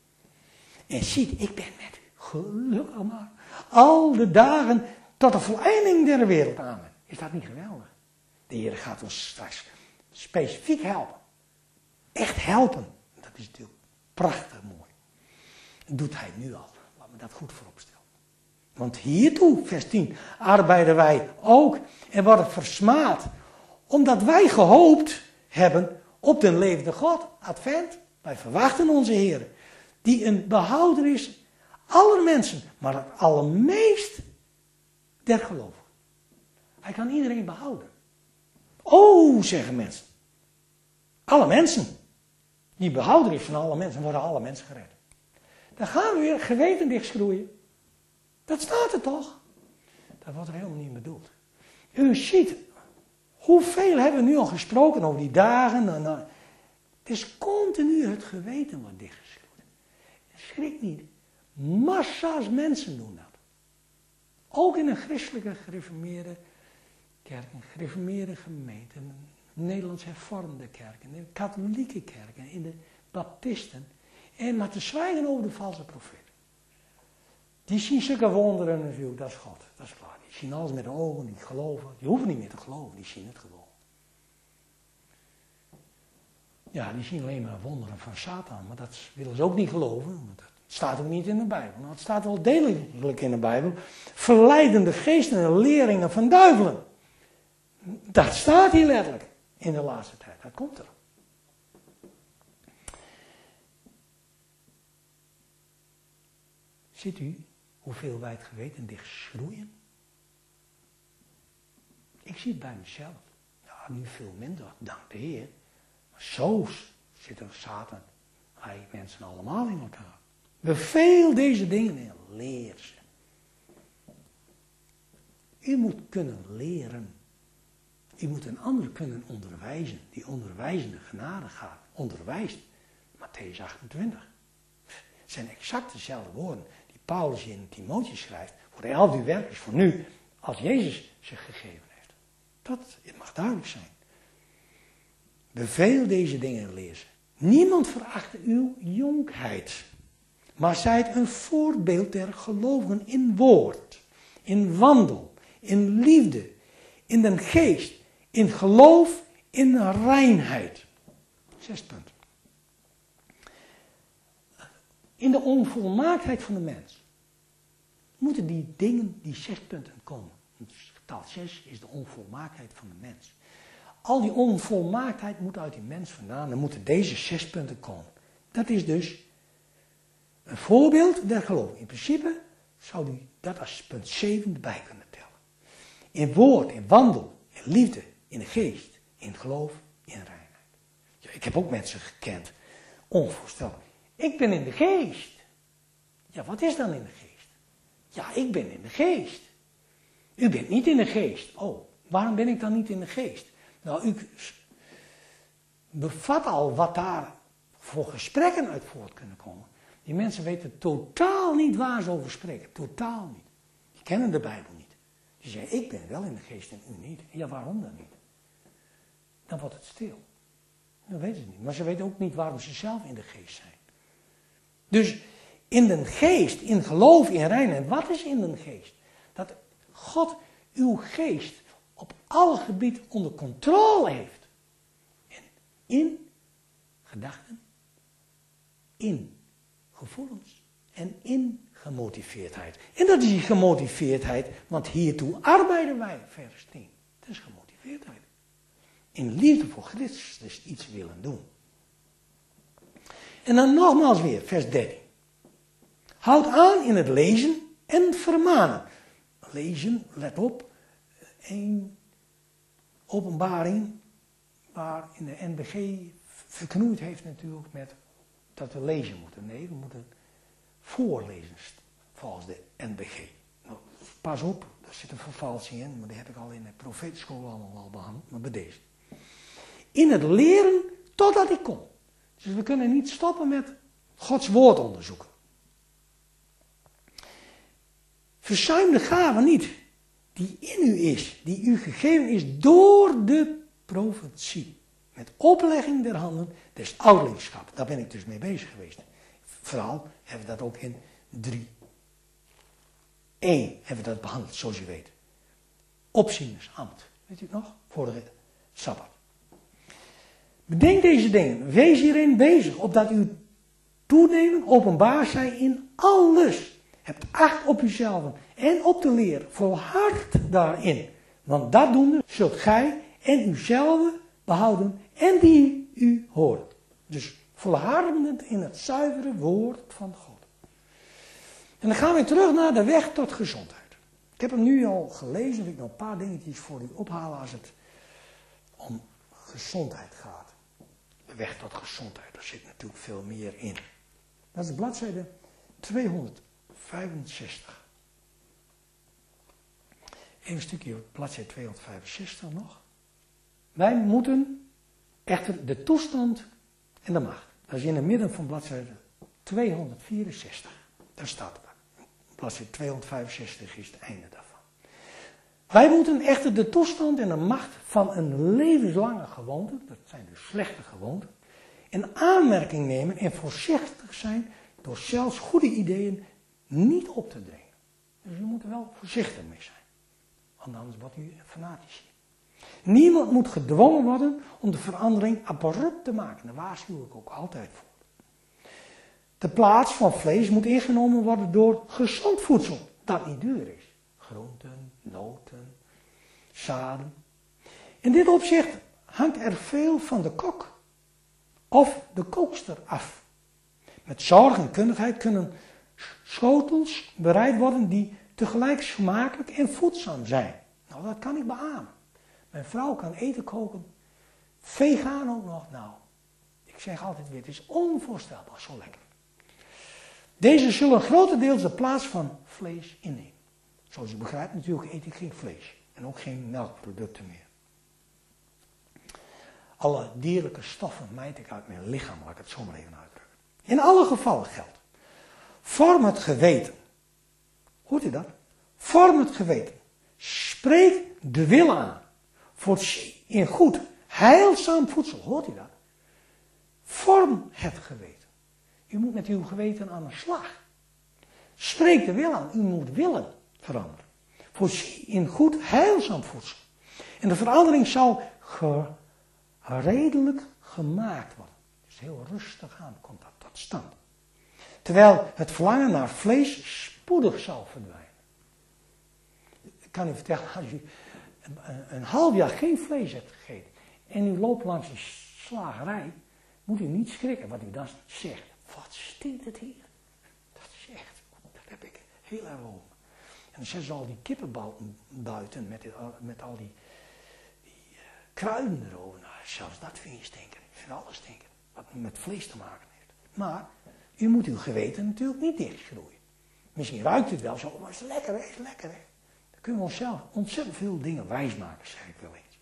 En ziet, ik ben met u, gelukkig maar, al de dagen tot de voleinding der wereld. Amen. Is dat niet geweldig? De Heer gaat ons straks specifiek helpen. Echt helpen. Dat is natuurlijk prachtig mooi. Dat doet hij nu al. Laat me dat goed voorop stellen. Want hiertoe, vers tien, arbeiden wij ook en worden versmaad. Omdat wij gehoopt hebben op de levende God. Advent. Wij verwachten onze Heer. Die een behouder is aller mensen. Maar het allermeest der gelovigen. Hij kan iedereen behouden. Oh, zeggen mensen. Alle mensen. Die behouder is van alle mensen, worden alle mensen gered. Dan gaan we weer geweten dichtschroeien. Dat staat er toch? Dat wordt er helemaal niet bedoeld. U ziet, hoeveel hebben we nu al gesproken over die dagen. En, uh, het is continu het geweten wat dichtgeschroeid. Schrik niet. Massa's mensen doen dat. Ook in een christelijke gereformeerde kerk, een gereformeerde gemeente, een Nederlands hervormde kerk, in de katholieke kerken, in de baptisten. En maar te zwijgen over de valse profeten. Die zien zulke wonderen natuurlijk, dat is God, dat is klaar. Die zien alles met de ogen, die geloven. Die hoeven niet meer te geloven, die zien het gewoon. Ja, die zien alleen maar wonderen van Satan, maar dat willen ze ook niet geloven. Want dat staat ook niet in de Bijbel. Nou, het staat wel degelijk in de Bijbel. Verleidende geesten en leringen van duivelen. Dat staat hier letterlijk in de laatste tijd. Dat komt er. Ziet u hoeveel wij het geweten dicht schroeien? Ik zie het bij mezelf. Ja, nu veel minder, dank de Heer. Maar zo zit er Satan, hij mensen allemaal in elkaar. Beveel deze dingen en leer ze. U moet kunnen leren. U moet een ander kunnen onderwijzen. Die onderwijzende genade gaat. Onderwijst. Mattheüs achtentwintig. Het zijn exact dezelfde woorden die Paulus in Timotheus schrijft, voor de elf die werk is voor nu, als Jezus zich gegeven heeft. Dat het mag duidelijk zijn. Beveel deze dingen lezen. Niemand verachte uw jonkheid, maar zijt een voorbeeld der gelovigen in woord, in wandel, in liefde, in den geest, in geloof, in reinheid. Zes punten. In de onvolmaaktheid van de mens moeten die dingen, die zes punten komen. Het getal zes is de onvolmaaktheid van de mens. Al die onvolmaaktheid moet uit die mens vandaan. Dan moeten deze zes punten komen. Dat is dus een voorbeeld der geloof. In principe zou die dat als punt zeven erbij kunnen tellen. In woord, in wandel, in liefde, in de geest, in geloof, in reinheid. Ja, ik heb ook mensen gekend. Onvoorstelbaar. Ik ben in de geest. Ja, wat is dan in de geest? Ja, ik ben in de geest. U bent niet in de geest. Oh, waarom ben ik dan niet in de geest? Nou, u bevat al wat daar voor gesprekken uit voort kunnen komen. Die mensen weten totaal niet waar ze over spreken. Totaal niet. Die kennen de Bijbel niet. Die zeggen, ik ben wel in de geest en u niet. Ja, waarom dan niet? Dan wordt het stil. Dat weten ze niet. Maar ze weten ook niet waarom ze zelf in de geest zijn. Dus in de geest, in geloof, in reinheid. Wat is in de geest? Dat God uw geest op alle gebieden onder controle heeft. En in gedachten, in gevoelens en in gemotiveerdheid. En dat is die gemotiveerdheid, want hiertoe arbeiden wij, vers tien. Dat is gemotiveerdheid. In liefde voor Christus iets willen doen. En dan nogmaals weer, vers dertien. Houd aan in het lezen en vermanen. Lezen, let op, één openbaring waar in de N B G verknoeid heeft natuurlijk met dat we lezen moeten. Nee, we moeten voorlezen volgens de N B G. Nou, pas op, daar zit een vervalsing in, maar die heb ik al in de profetenschool allemaal al behandeld, maar bij deze. In het leren totdat ik kom. Dus we kunnen niet stoppen met Gods woord onderzoeken. Verzuim de gave niet die in u is, die u gegeven is door de profetie. Met oplegging der handen des ouderlingschap. Daar ben ik dus mee bezig geweest. Vooral hebben we dat ook in drie één hebben we dat behandeld, zoals u weet. Opzienersambt. Weet u het nog? Vorige Sabbat. Bedenk deze dingen. Wees hierin bezig, opdat u toenemen openbaar zij in alles. Hebt acht op uzelf en op de leer. Volhard daarin. Want dat doende zult gij en uzelf behouden en die u hoort. Dus volhardend in het zuivere woord van God. En dan gaan we terug naar de weg tot gezondheid. Ik heb hem nu al gelezen. Ik wil nog een paar dingetjes voor u ophalen als het om gezondheid gaat. De weg tot gezondheid, daar zit natuurlijk veel meer in. Dat is de bladzijde tweehonderdvijfenzestig. Even een stukje bladzijde tweehonderdvijfenzestig nog. Wij moeten echter de toestand en de macht. Dat is in het midden van bladzijde tweehonderdvierenzestig. Daar staat het. Bladzijde tweehonderdvijfenzestig is het einde daarvan. Wij moeten echter de toestand en de macht van een levenslange gewoonte, dat zijn dus slechte gewoonten, in aanmerking nemen en voorzichtig zijn door zelfs goede ideeën niet op te dringen. Dus u moet er wel voorzichtig mee zijn. Want anders wordt u fanatisch. Niemand moet gedwongen worden om de verandering abrupt te maken. Daar waarschuw ik ook altijd voor. De plaats van vlees moet ingenomen worden door gezond voedsel, dat niet duur is. Groenten, noten, zaden. In dit opzicht hangt er veel van de kok of de kookster af. Met zorg en kundigheid kunnen schotels bereid worden die tegelijk smakelijk en voedzaam zijn. Nou, dat kan ik beamen. Mijn vrouw kan eten koken, vegan ook nog. Nou, ik zeg altijd weer, het is onvoorstelbaar zo lekker. Deze zullen grotendeels de plaats van vlees innemen. Zoals u begrijpt, natuurlijk eet ik geen vlees. En ook geen melkproducten meer. Alle dierlijke stoffen mijt ik uit mijn lichaam, laat ik het zo maar even uitdrukken. In alle gevallen geldt. Vorm het geweten Hoort u dat? Vorm het geweten. Spreek de wil aan. Voorzie in goed, heilzaam voedsel. Hoort u dat? Vorm het geweten. U moet met uw geweten aan de slag. Spreek de wil aan. U moet willen veranderen. Voorzie in goed, heilzaam voedsel. En de verandering zal redelijk gemaakt worden. Dus heel rustig aan komt dat tot stand. Terwijl het verlangen naar vlees spoedig zal verdwijnen. Ik kan u vertellen, als u een, een half jaar geen vlees hebt gegeten en u loopt langs die slagerij, moet u niet schrikken wat u dan zegt. Wat stinkt het hier? Dat is echt, daar heb ik heel erg over. En dan zetten ze al die kippenbal buiten met, die, met al die, die uh, kruiden erover. Nou, zelfs dat vind je stinken. Ik vind alles stinken, wat met vlees te maken heeft. Maar u moet uw geweten natuurlijk niet dichtgroeien. Misschien ruikt het wel zo, maar het is lekker, hè? Het is lekker, hè? Dan kunnen we onszelf ontzettend veel dingen wijsmaken, zeg ik wel eens.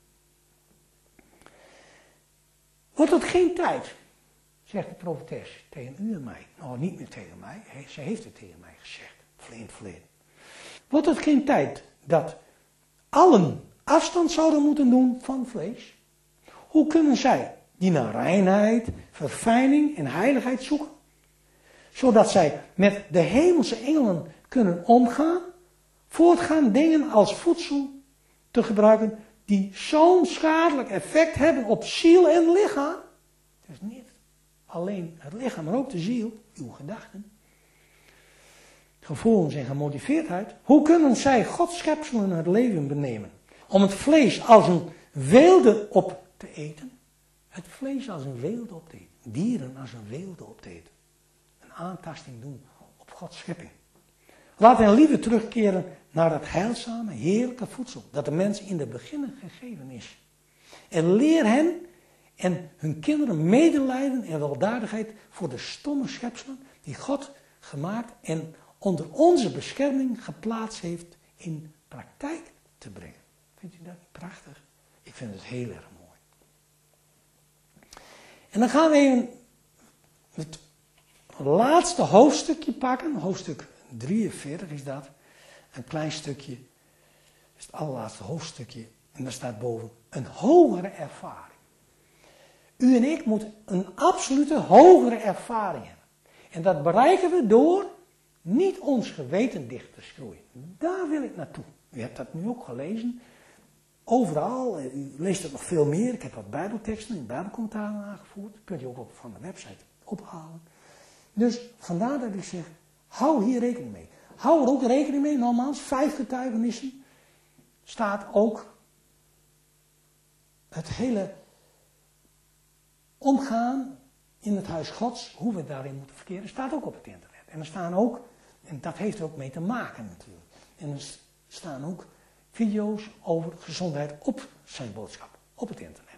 Wordt het geen tijd, zegt de profetes tegen u en mij. Nou, niet meer tegen mij, ze heeft het tegen mij gezegd, in het verleden. Wordt het geen tijd dat allen afstand zouden moeten doen van vlees? Hoe kunnen zij die naar reinheid, verfijning en heiligheid zoeken? Zodat zij met de hemelse engelen kunnen omgaan, voortgaan dingen als voedsel te gebruiken die zo'n schadelijk effect hebben op ziel en lichaam. Dus niet alleen het lichaam, maar ook de ziel, uw gedachten, gevoelens en gemotiveerdheid. Hoe kunnen zij Gods schepselen het leven benemen? Om het vlees als een weelde op te eten. Het vlees als een weelde op te eten. Dieren als een weelde op te eten. Een aantasting doen op Gods schepping. Laat hen liever terugkeren naar het heilzame, heerlijke voedsel dat de mens in de beginnen gegeven is. En leer hen en hun kinderen medelijden en weldadigheid voor de stomme schepselen die God gemaakt en onder onze bescherming geplaatst heeft in praktijk te brengen. Vindt u dat niet prachtig? Ik vind het heel erg mooi. En dan gaan we even het laatste hoofdstukje pakken, hoofdstuk drieënveertig is dat. Een klein stukje, dat is het allerlaatste hoofdstukje. En daar staat boven, een hogere ervaring. U en ik moeten een absolute hogere ervaring hebben. En dat bereiken we door niet ons geweten dicht te schroeien. Daar wil ik naartoe. U hebt dat nu ook gelezen. Overal, u leest het nog veel meer. Ik heb wat bijbelteksten in bijbelcommentaren aangevoerd. Dat kunt u ook op, van de website ophalen. Dus vandaar dat ik zeg, hou hier rekening mee. Hou er ook rekening mee, nogmaals, vijf getuigenissen. Staat ook het hele omgaan in het huis Gods, hoe we daarin moeten verkeren, staat ook op het internet. En er staan ook, en dat heeft er ook mee te maken natuurlijk, en er staan ook video's over gezondheid op zijn boodschap, op het internet.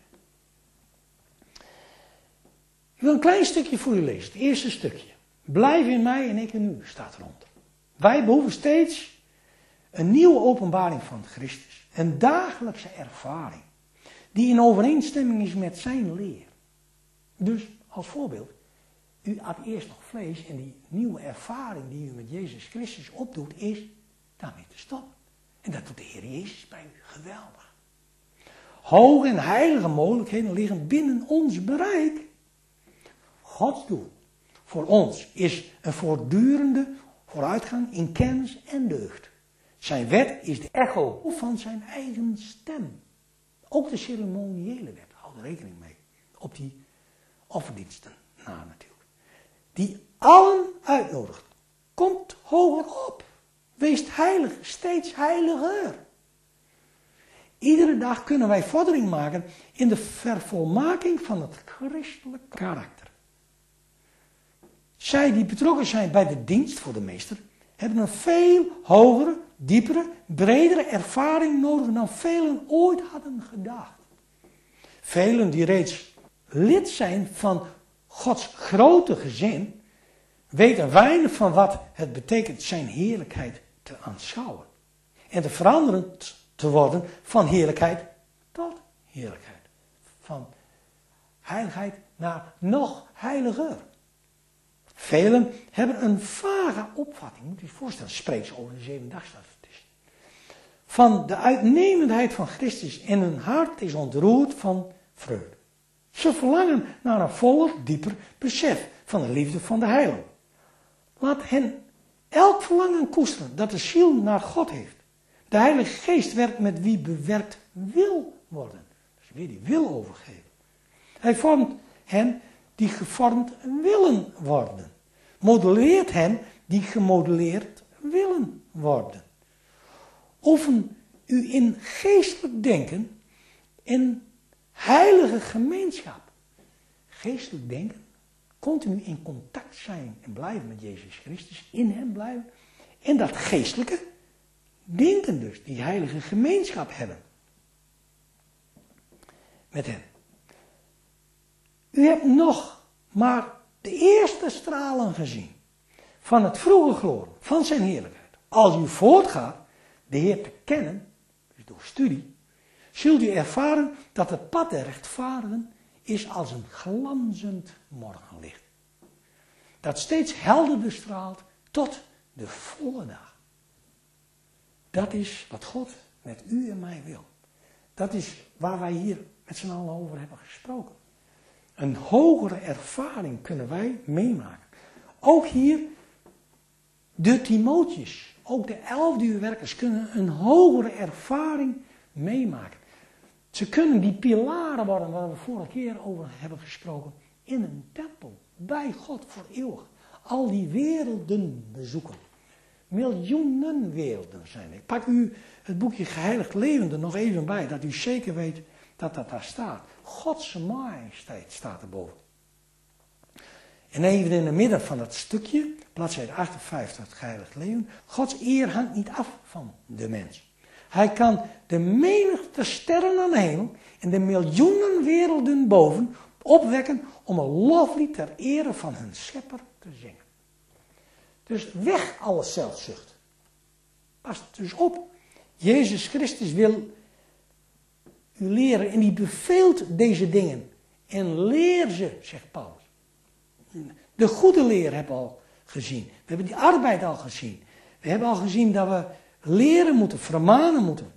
Ik wil een klein stukje voor u lezen, het eerste stukje. Blijf in mij en ik in u, staat eronder. Wij behoeven steeds een nieuwe openbaring van Christus, een dagelijkse ervaring, die in overeenstemming is met zijn leer. Dus, als voorbeeld, u at eerst nog vlees en die nieuwe ervaring die u met Jezus Christus opdoet, is daarmee te stoppen. En dat doet de Heer Jezus bij u. Geweldig. Hoge en heilige mogelijkheden liggen binnen ons bereik. Gods doel voor ons is een voortdurende vooruitgang in kennis en deugd. Zijn wet is de echo van zijn eigen stem. Ook de ceremoniële wet, houd er rekening mee. Op die offerdiensten na natuurlijk. Die allen uitnodigt. Komt hoger op. Wees heilig, steeds heiliger. Iedere dag kunnen wij vordering maken in de vervolmaking van het christelijk karakter. Zij die betrokken zijn bij de dienst voor de meester, hebben een veel hogere, diepere, bredere ervaring nodig dan velen ooit hadden gedacht. Velen die reeds lid zijn van Gods grote gezin, weten weinig van wat het betekent zijn heerlijkheid te aanschouwen. En te veranderen te worden van heerlijkheid tot heerlijkheid. Van heiligheid naar nog heiliger. Velen hebben een vage opvatting, moet je je voorstellen, spreekt ze over de zevendagsadventisten, van de uitnemendheid van Christus en hun hart is ontroerd van vreugde. Ze verlangen naar een voller, dieper besef van de liefde van de Heiland. Laat hen elk verlangen koesteren dat de ziel naar God heeft. De Heilige Geest werkt met wie bewerkt wil worden. Dus weer die wil overgeven. Hij vormt hen die gevormd willen worden. Modelleert hen die gemodelleerd willen worden. Oefen u in geestelijk denken in heilige gemeenschap. Geestelijk denken, continu in contact zijn en blijven met Jezus Christus, in hem blijven. En dat geestelijke denken dus, die heilige gemeenschap hebben. Met hem. U hebt nog maar de eerste stralen gezien van het vroege glorie, van zijn heerlijkheid. Als u voortgaat de Heer te kennen, dus door studie, zult u ervaren dat het pad der rechtvaardigen is als een glanzend morgenlicht. Dat steeds helderder straalt tot de volle dag. Dat is wat God met u en mij wil. Dat is waar wij hier met z'n allen over hebben gesproken. Een hogere ervaring kunnen wij meemaken. Ook hier de Timotheus, ook de elfduurwerkers kunnen een hogere ervaring meemaken. Ze kunnen die pilaren worden waar we vorige keer over hebben gesproken. In een tempel, bij God voor eeuwig. Al die werelden bezoeken. Miljoenen werelden zijn er. Ik pak u het boekje Geheiligd Leven er nog even bij, dat u zeker weet dat dat daar staat. Gods majesteit staat erboven. En even in het midden van dat stukje, bladzijde achtenvijftig, het Geheiligd Leven. Gods eer hangt niet af van de mens. Hij kan de menigte sterren aan de hemel en de miljoenen werelden boven opwekken om een loflied ter ere van hun schepper te zingen. Dus weg alle zelfzucht. Pas dus op. Jezus Christus wil u leren en die beveelt deze dingen. En leer ze, zegt Paulus. De goede leer hebben we al gezien. We hebben die arbeid al gezien. We hebben al gezien dat we leren moeten, vermanen moeten.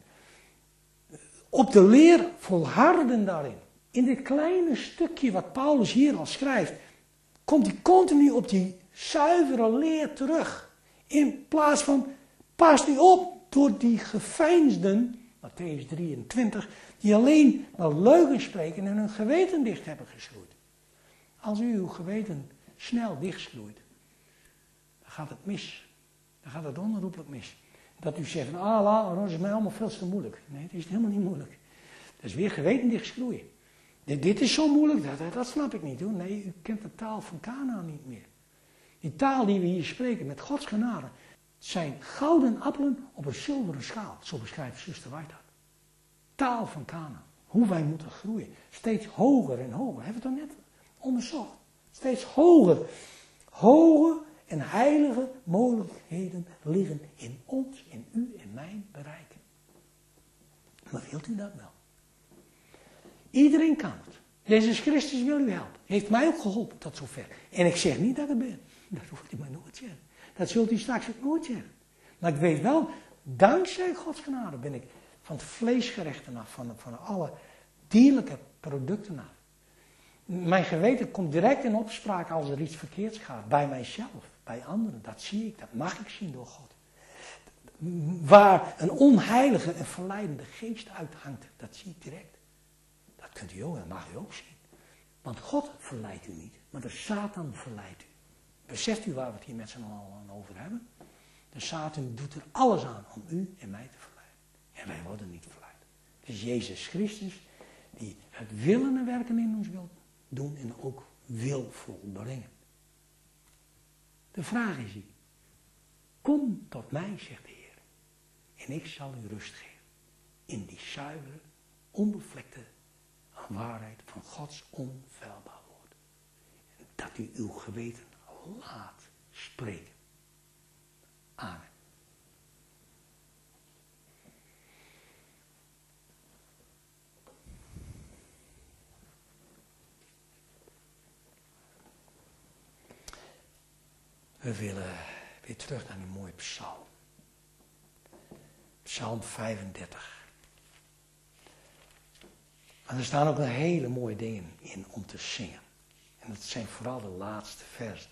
Op de leer volharden daarin. In dit kleine stukje wat Paulus hier al schrijft, komt hij continu op die zuivere leer terug. In plaats van, pas nu op door die geveinsden, Mattheüs drieëntwintig, die alleen maar leugen spreken en hun geweten dicht hebben geschroeid. Als u uw geweten snel dichtschroeit, dan gaat het mis. Dan gaat het onherroepelijk mis. Dat u zegt, ah, la, dat is mij allemaal veel te moeilijk. Nee, het is helemaal niet moeilijk. Dat is weer geweten dichtschroeien. Dit, dit is zo moeilijk, dat, dat snap ik niet hoor. Nee, u kent de taal van Kanaan niet meer. Die taal die we hier spreken met Gods genade, zijn gouden appelen op een zilveren schaal. Zo beschrijft zuster Whitehead. Taal van Kanaan. Hoe wij moeten groeien. Steeds hoger en hoger. Hebben we het dan net onderzocht. Steeds hoger. Hoge en heilige mogelijkheden liggen in ons, in u en mijn bereik. Maar wilt u dat wel? Iedereen kan het. Jezus Christus wil u helpen. Heeft mij ook geholpen tot zover. En ik zeg niet dat ik het ben. Dat hoeft u mij nooit zeggen. Dat zult u straks ook nooit zeggen. Maar ik weet wel, dankzij Gods genade ben ik van het vleesgerechten af, van, van alle dierlijke producten af. Mijn geweten komt direct in opspraak als er iets verkeerds gaat. Bij mijzelf, bij anderen. Dat zie ik, dat mag ik zien door God. Waar een onheilige en verleidende geest uithangt, dat zie ik direct. Dat kunt u ook, dat mag u ook zien. Want God verleidt u niet, maar de Satan verleidt u. Beseft u waar we het hier met z'n allen over hebben? De Satan doet er alles aan om u en mij te verleiden. En wij worden niet verleid. Het is Jezus Christus die het willen en werken in ons wil doen en ook wil volbrengen. De vraag is hier. Kom tot mij, zegt de Heer. En ik zal u rust geven. In die zuivere, onbevlekte waarheid van Gods onfeilbaar woord. Dat u uw geweten laat spreken. Amen. We willen weer terug naar die mooie psalm. Psalm vijfendertig. En er staan ook nog hele mooie dingen in om te zingen. En dat zijn vooral de laatste versen.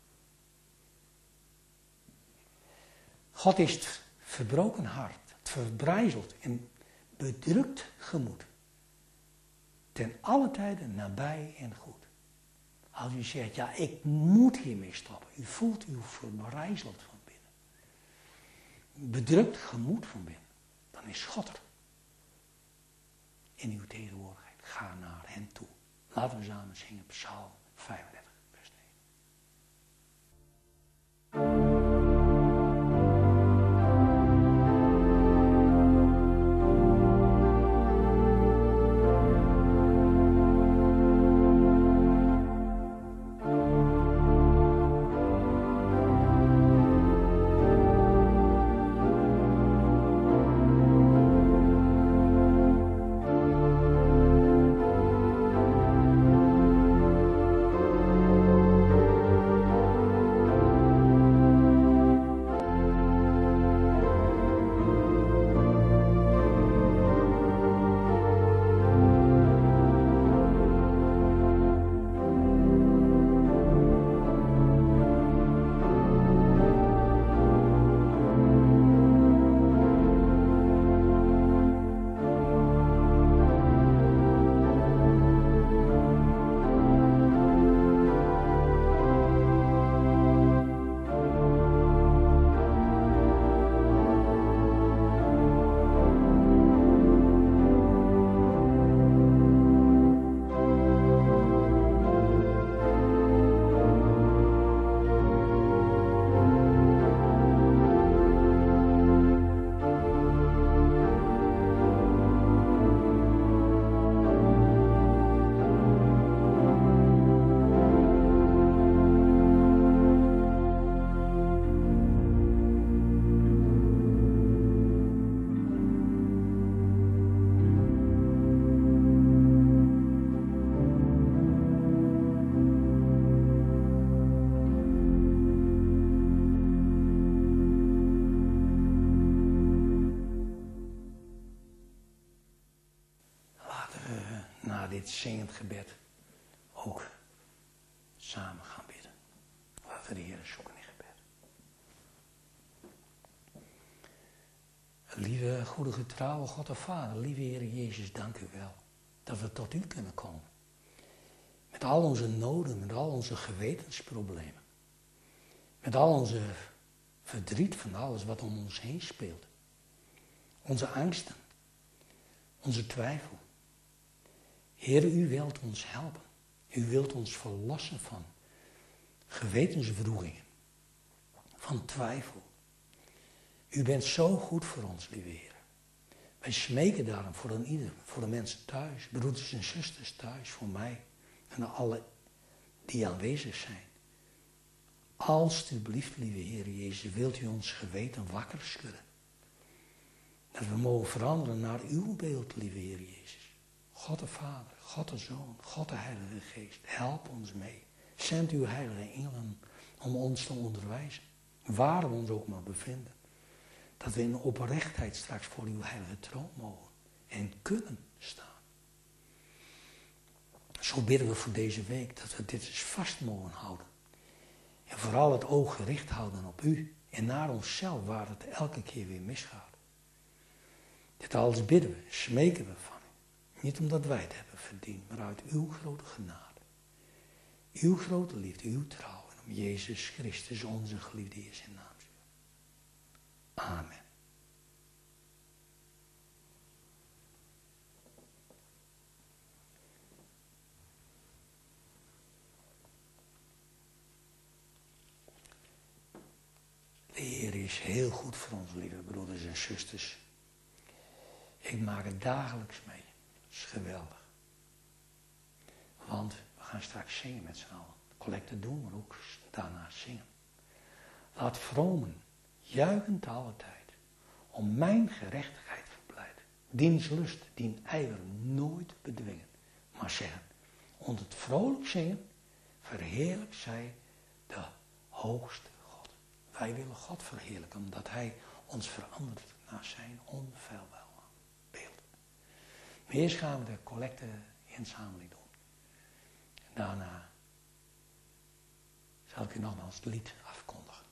God is het verbroken hart, het verbrijzeld en bedrukt gemoed. Ten alle tijden nabij en goed. Als u zegt, ja, ik moet hiermee stoppen. U voelt u verbrijzeld van binnen. Bedrukt gemoed van binnen. Dan is God er. In uw tegenwoordigheid. Ga naar hem toe. Laten we samen zingen Psalm vijfendertig, vers negen. Dit zingend gebed ook samen gaan bidden. Laten we de Heer zoeken in gebed. Lieve, goede, getrouwe God en Vader, lieve Heer Jezus, dank u wel dat we tot u kunnen komen. Met al onze noden, met al onze gewetensproblemen. Met al onze verdriet van alles wat om ons heen speelt. Onze angsten, onze twijfel. Heer, u wilt ons helpen. U wilt ons verlossen van gewetenswroegingen, van twijfel. U bent zo goed voor ons, lieve Heer. Wij smeken daarom voor een ieder, voor de mensen thuis, broeders en zusters thuis, voor mij en alle die aanwezig zijn. Alsjeblieft, lieve Heer Jezus, wilt u ons geweten wakker schudden. Dat we mogen veranderen naar uw beeld, lieve Heer Jezus. God de Vader, God de Zoon, God de Heilige Geest, help ons mee. Zend uw heilige engelen om ons te onderwijzen, waar we ons ook maar bevinden. Dat we in oprechtheid straks voor uw heilige troon mogen en kunnen staan. Zo bidden we voor deze week dat we dit eens vast mogen houden. En vooral het oog gericht houden op u en naar onszelf waar het elke keer weer misgaat. Dit alles bidden we, smeken we van u. Niet omdat wij het hebben verdiend, maar uit uw grote genade. Uw grote liefde, uw trouw. En om Jezus Christus, onze geliefde Heer, zijn naam. Amen. De Heer is heel goed voor ons, lieve broeders en zusters. Ik maak het dagelijks mee. Dat is geweldig. Want we gaan straks zingen met z'n allen. Collecte doen, maar ook daarna zingen. Laat vromen, juichend alle tijd, om mijn gerechtigheid verblijden. Diens lust, dien ijver nooit bedwingen. Maar zeggen, onder het vrolijk zingen, verheerlijk zij de hoogste Wij willen God verheerlijken, omdat hij ons verandert naar zijn onfeilbaar beeld. Maar eerst gaan we de collecte-inzameling doen. En daarna zal ik u nogmaals het lied afkondigen.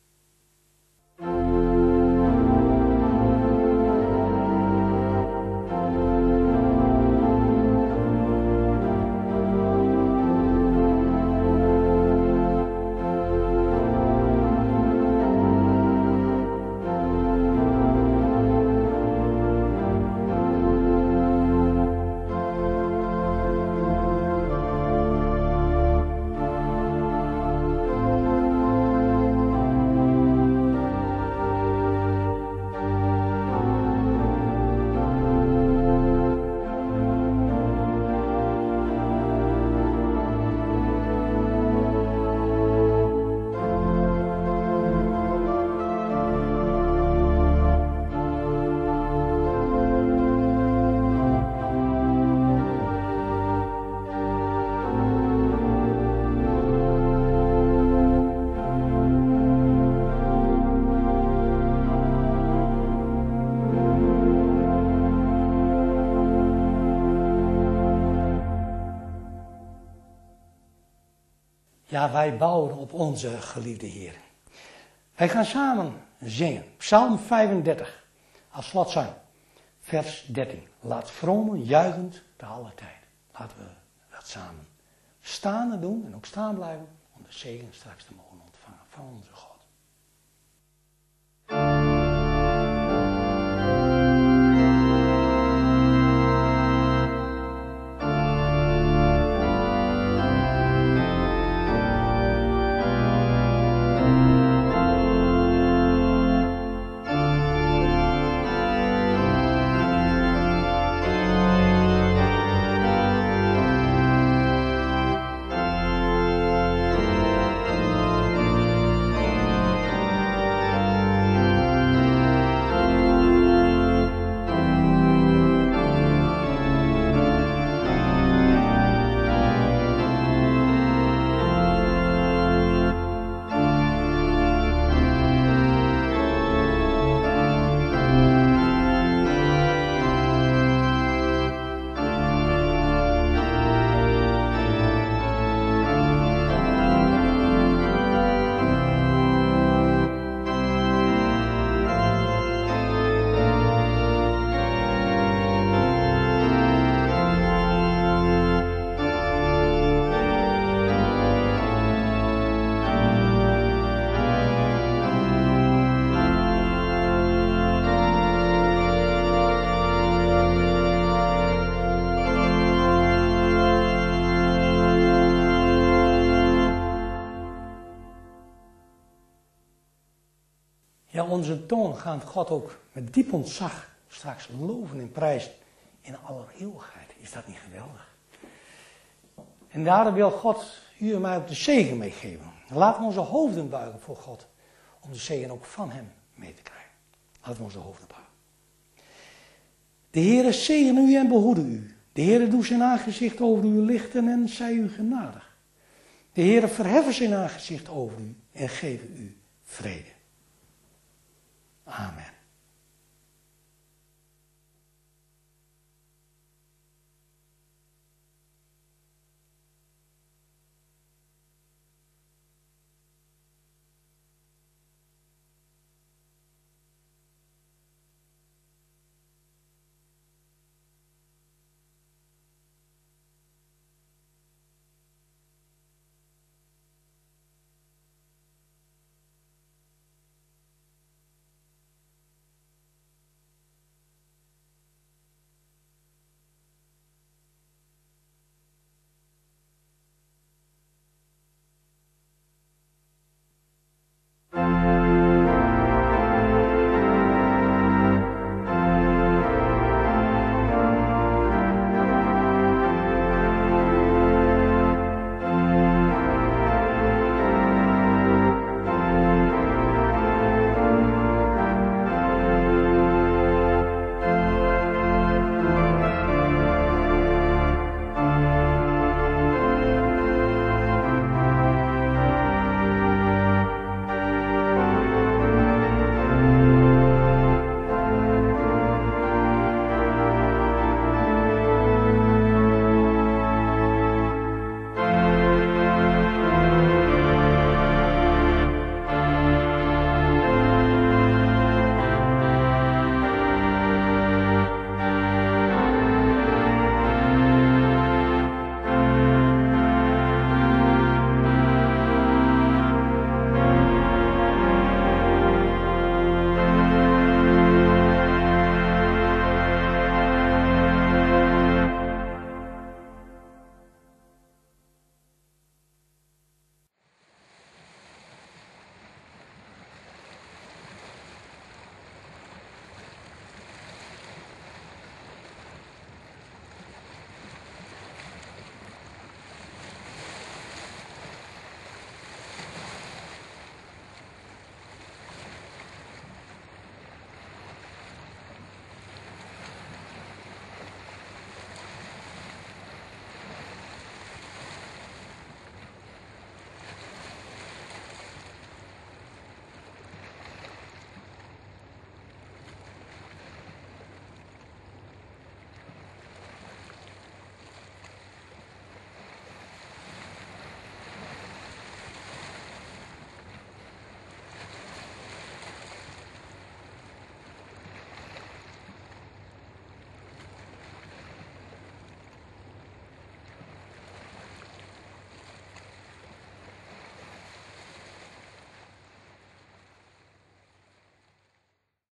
Ja, wij bouwen op onze geliefde Heer. Wij gaan samen zingen. Psalm vijfendertig, als slotzang. Vers dertien. Laat vromen, juichend, te alle tijd. Laten we dat samen staande doen en ook staan blijven om de zegen straks te mogen ontvangen van onze God. Ja, onze toon gaat God ook met diep ontzag straks loven en prijzen in aller eeuwigheid. Is dat niet geweldig? En daarom wil God u en mij ook de zegen meegeven. Laten we onze hoofden buigen voor God, om de zegen ook van hem mee te krijgen. Laten we onze hoofden buigen. De Heere zegene u en behoede u. De Heere doet zijn aangezicht over u lichten en zij u genadig. De Heere verheffen zijn aangezicht over u en geven u vrede. Amen.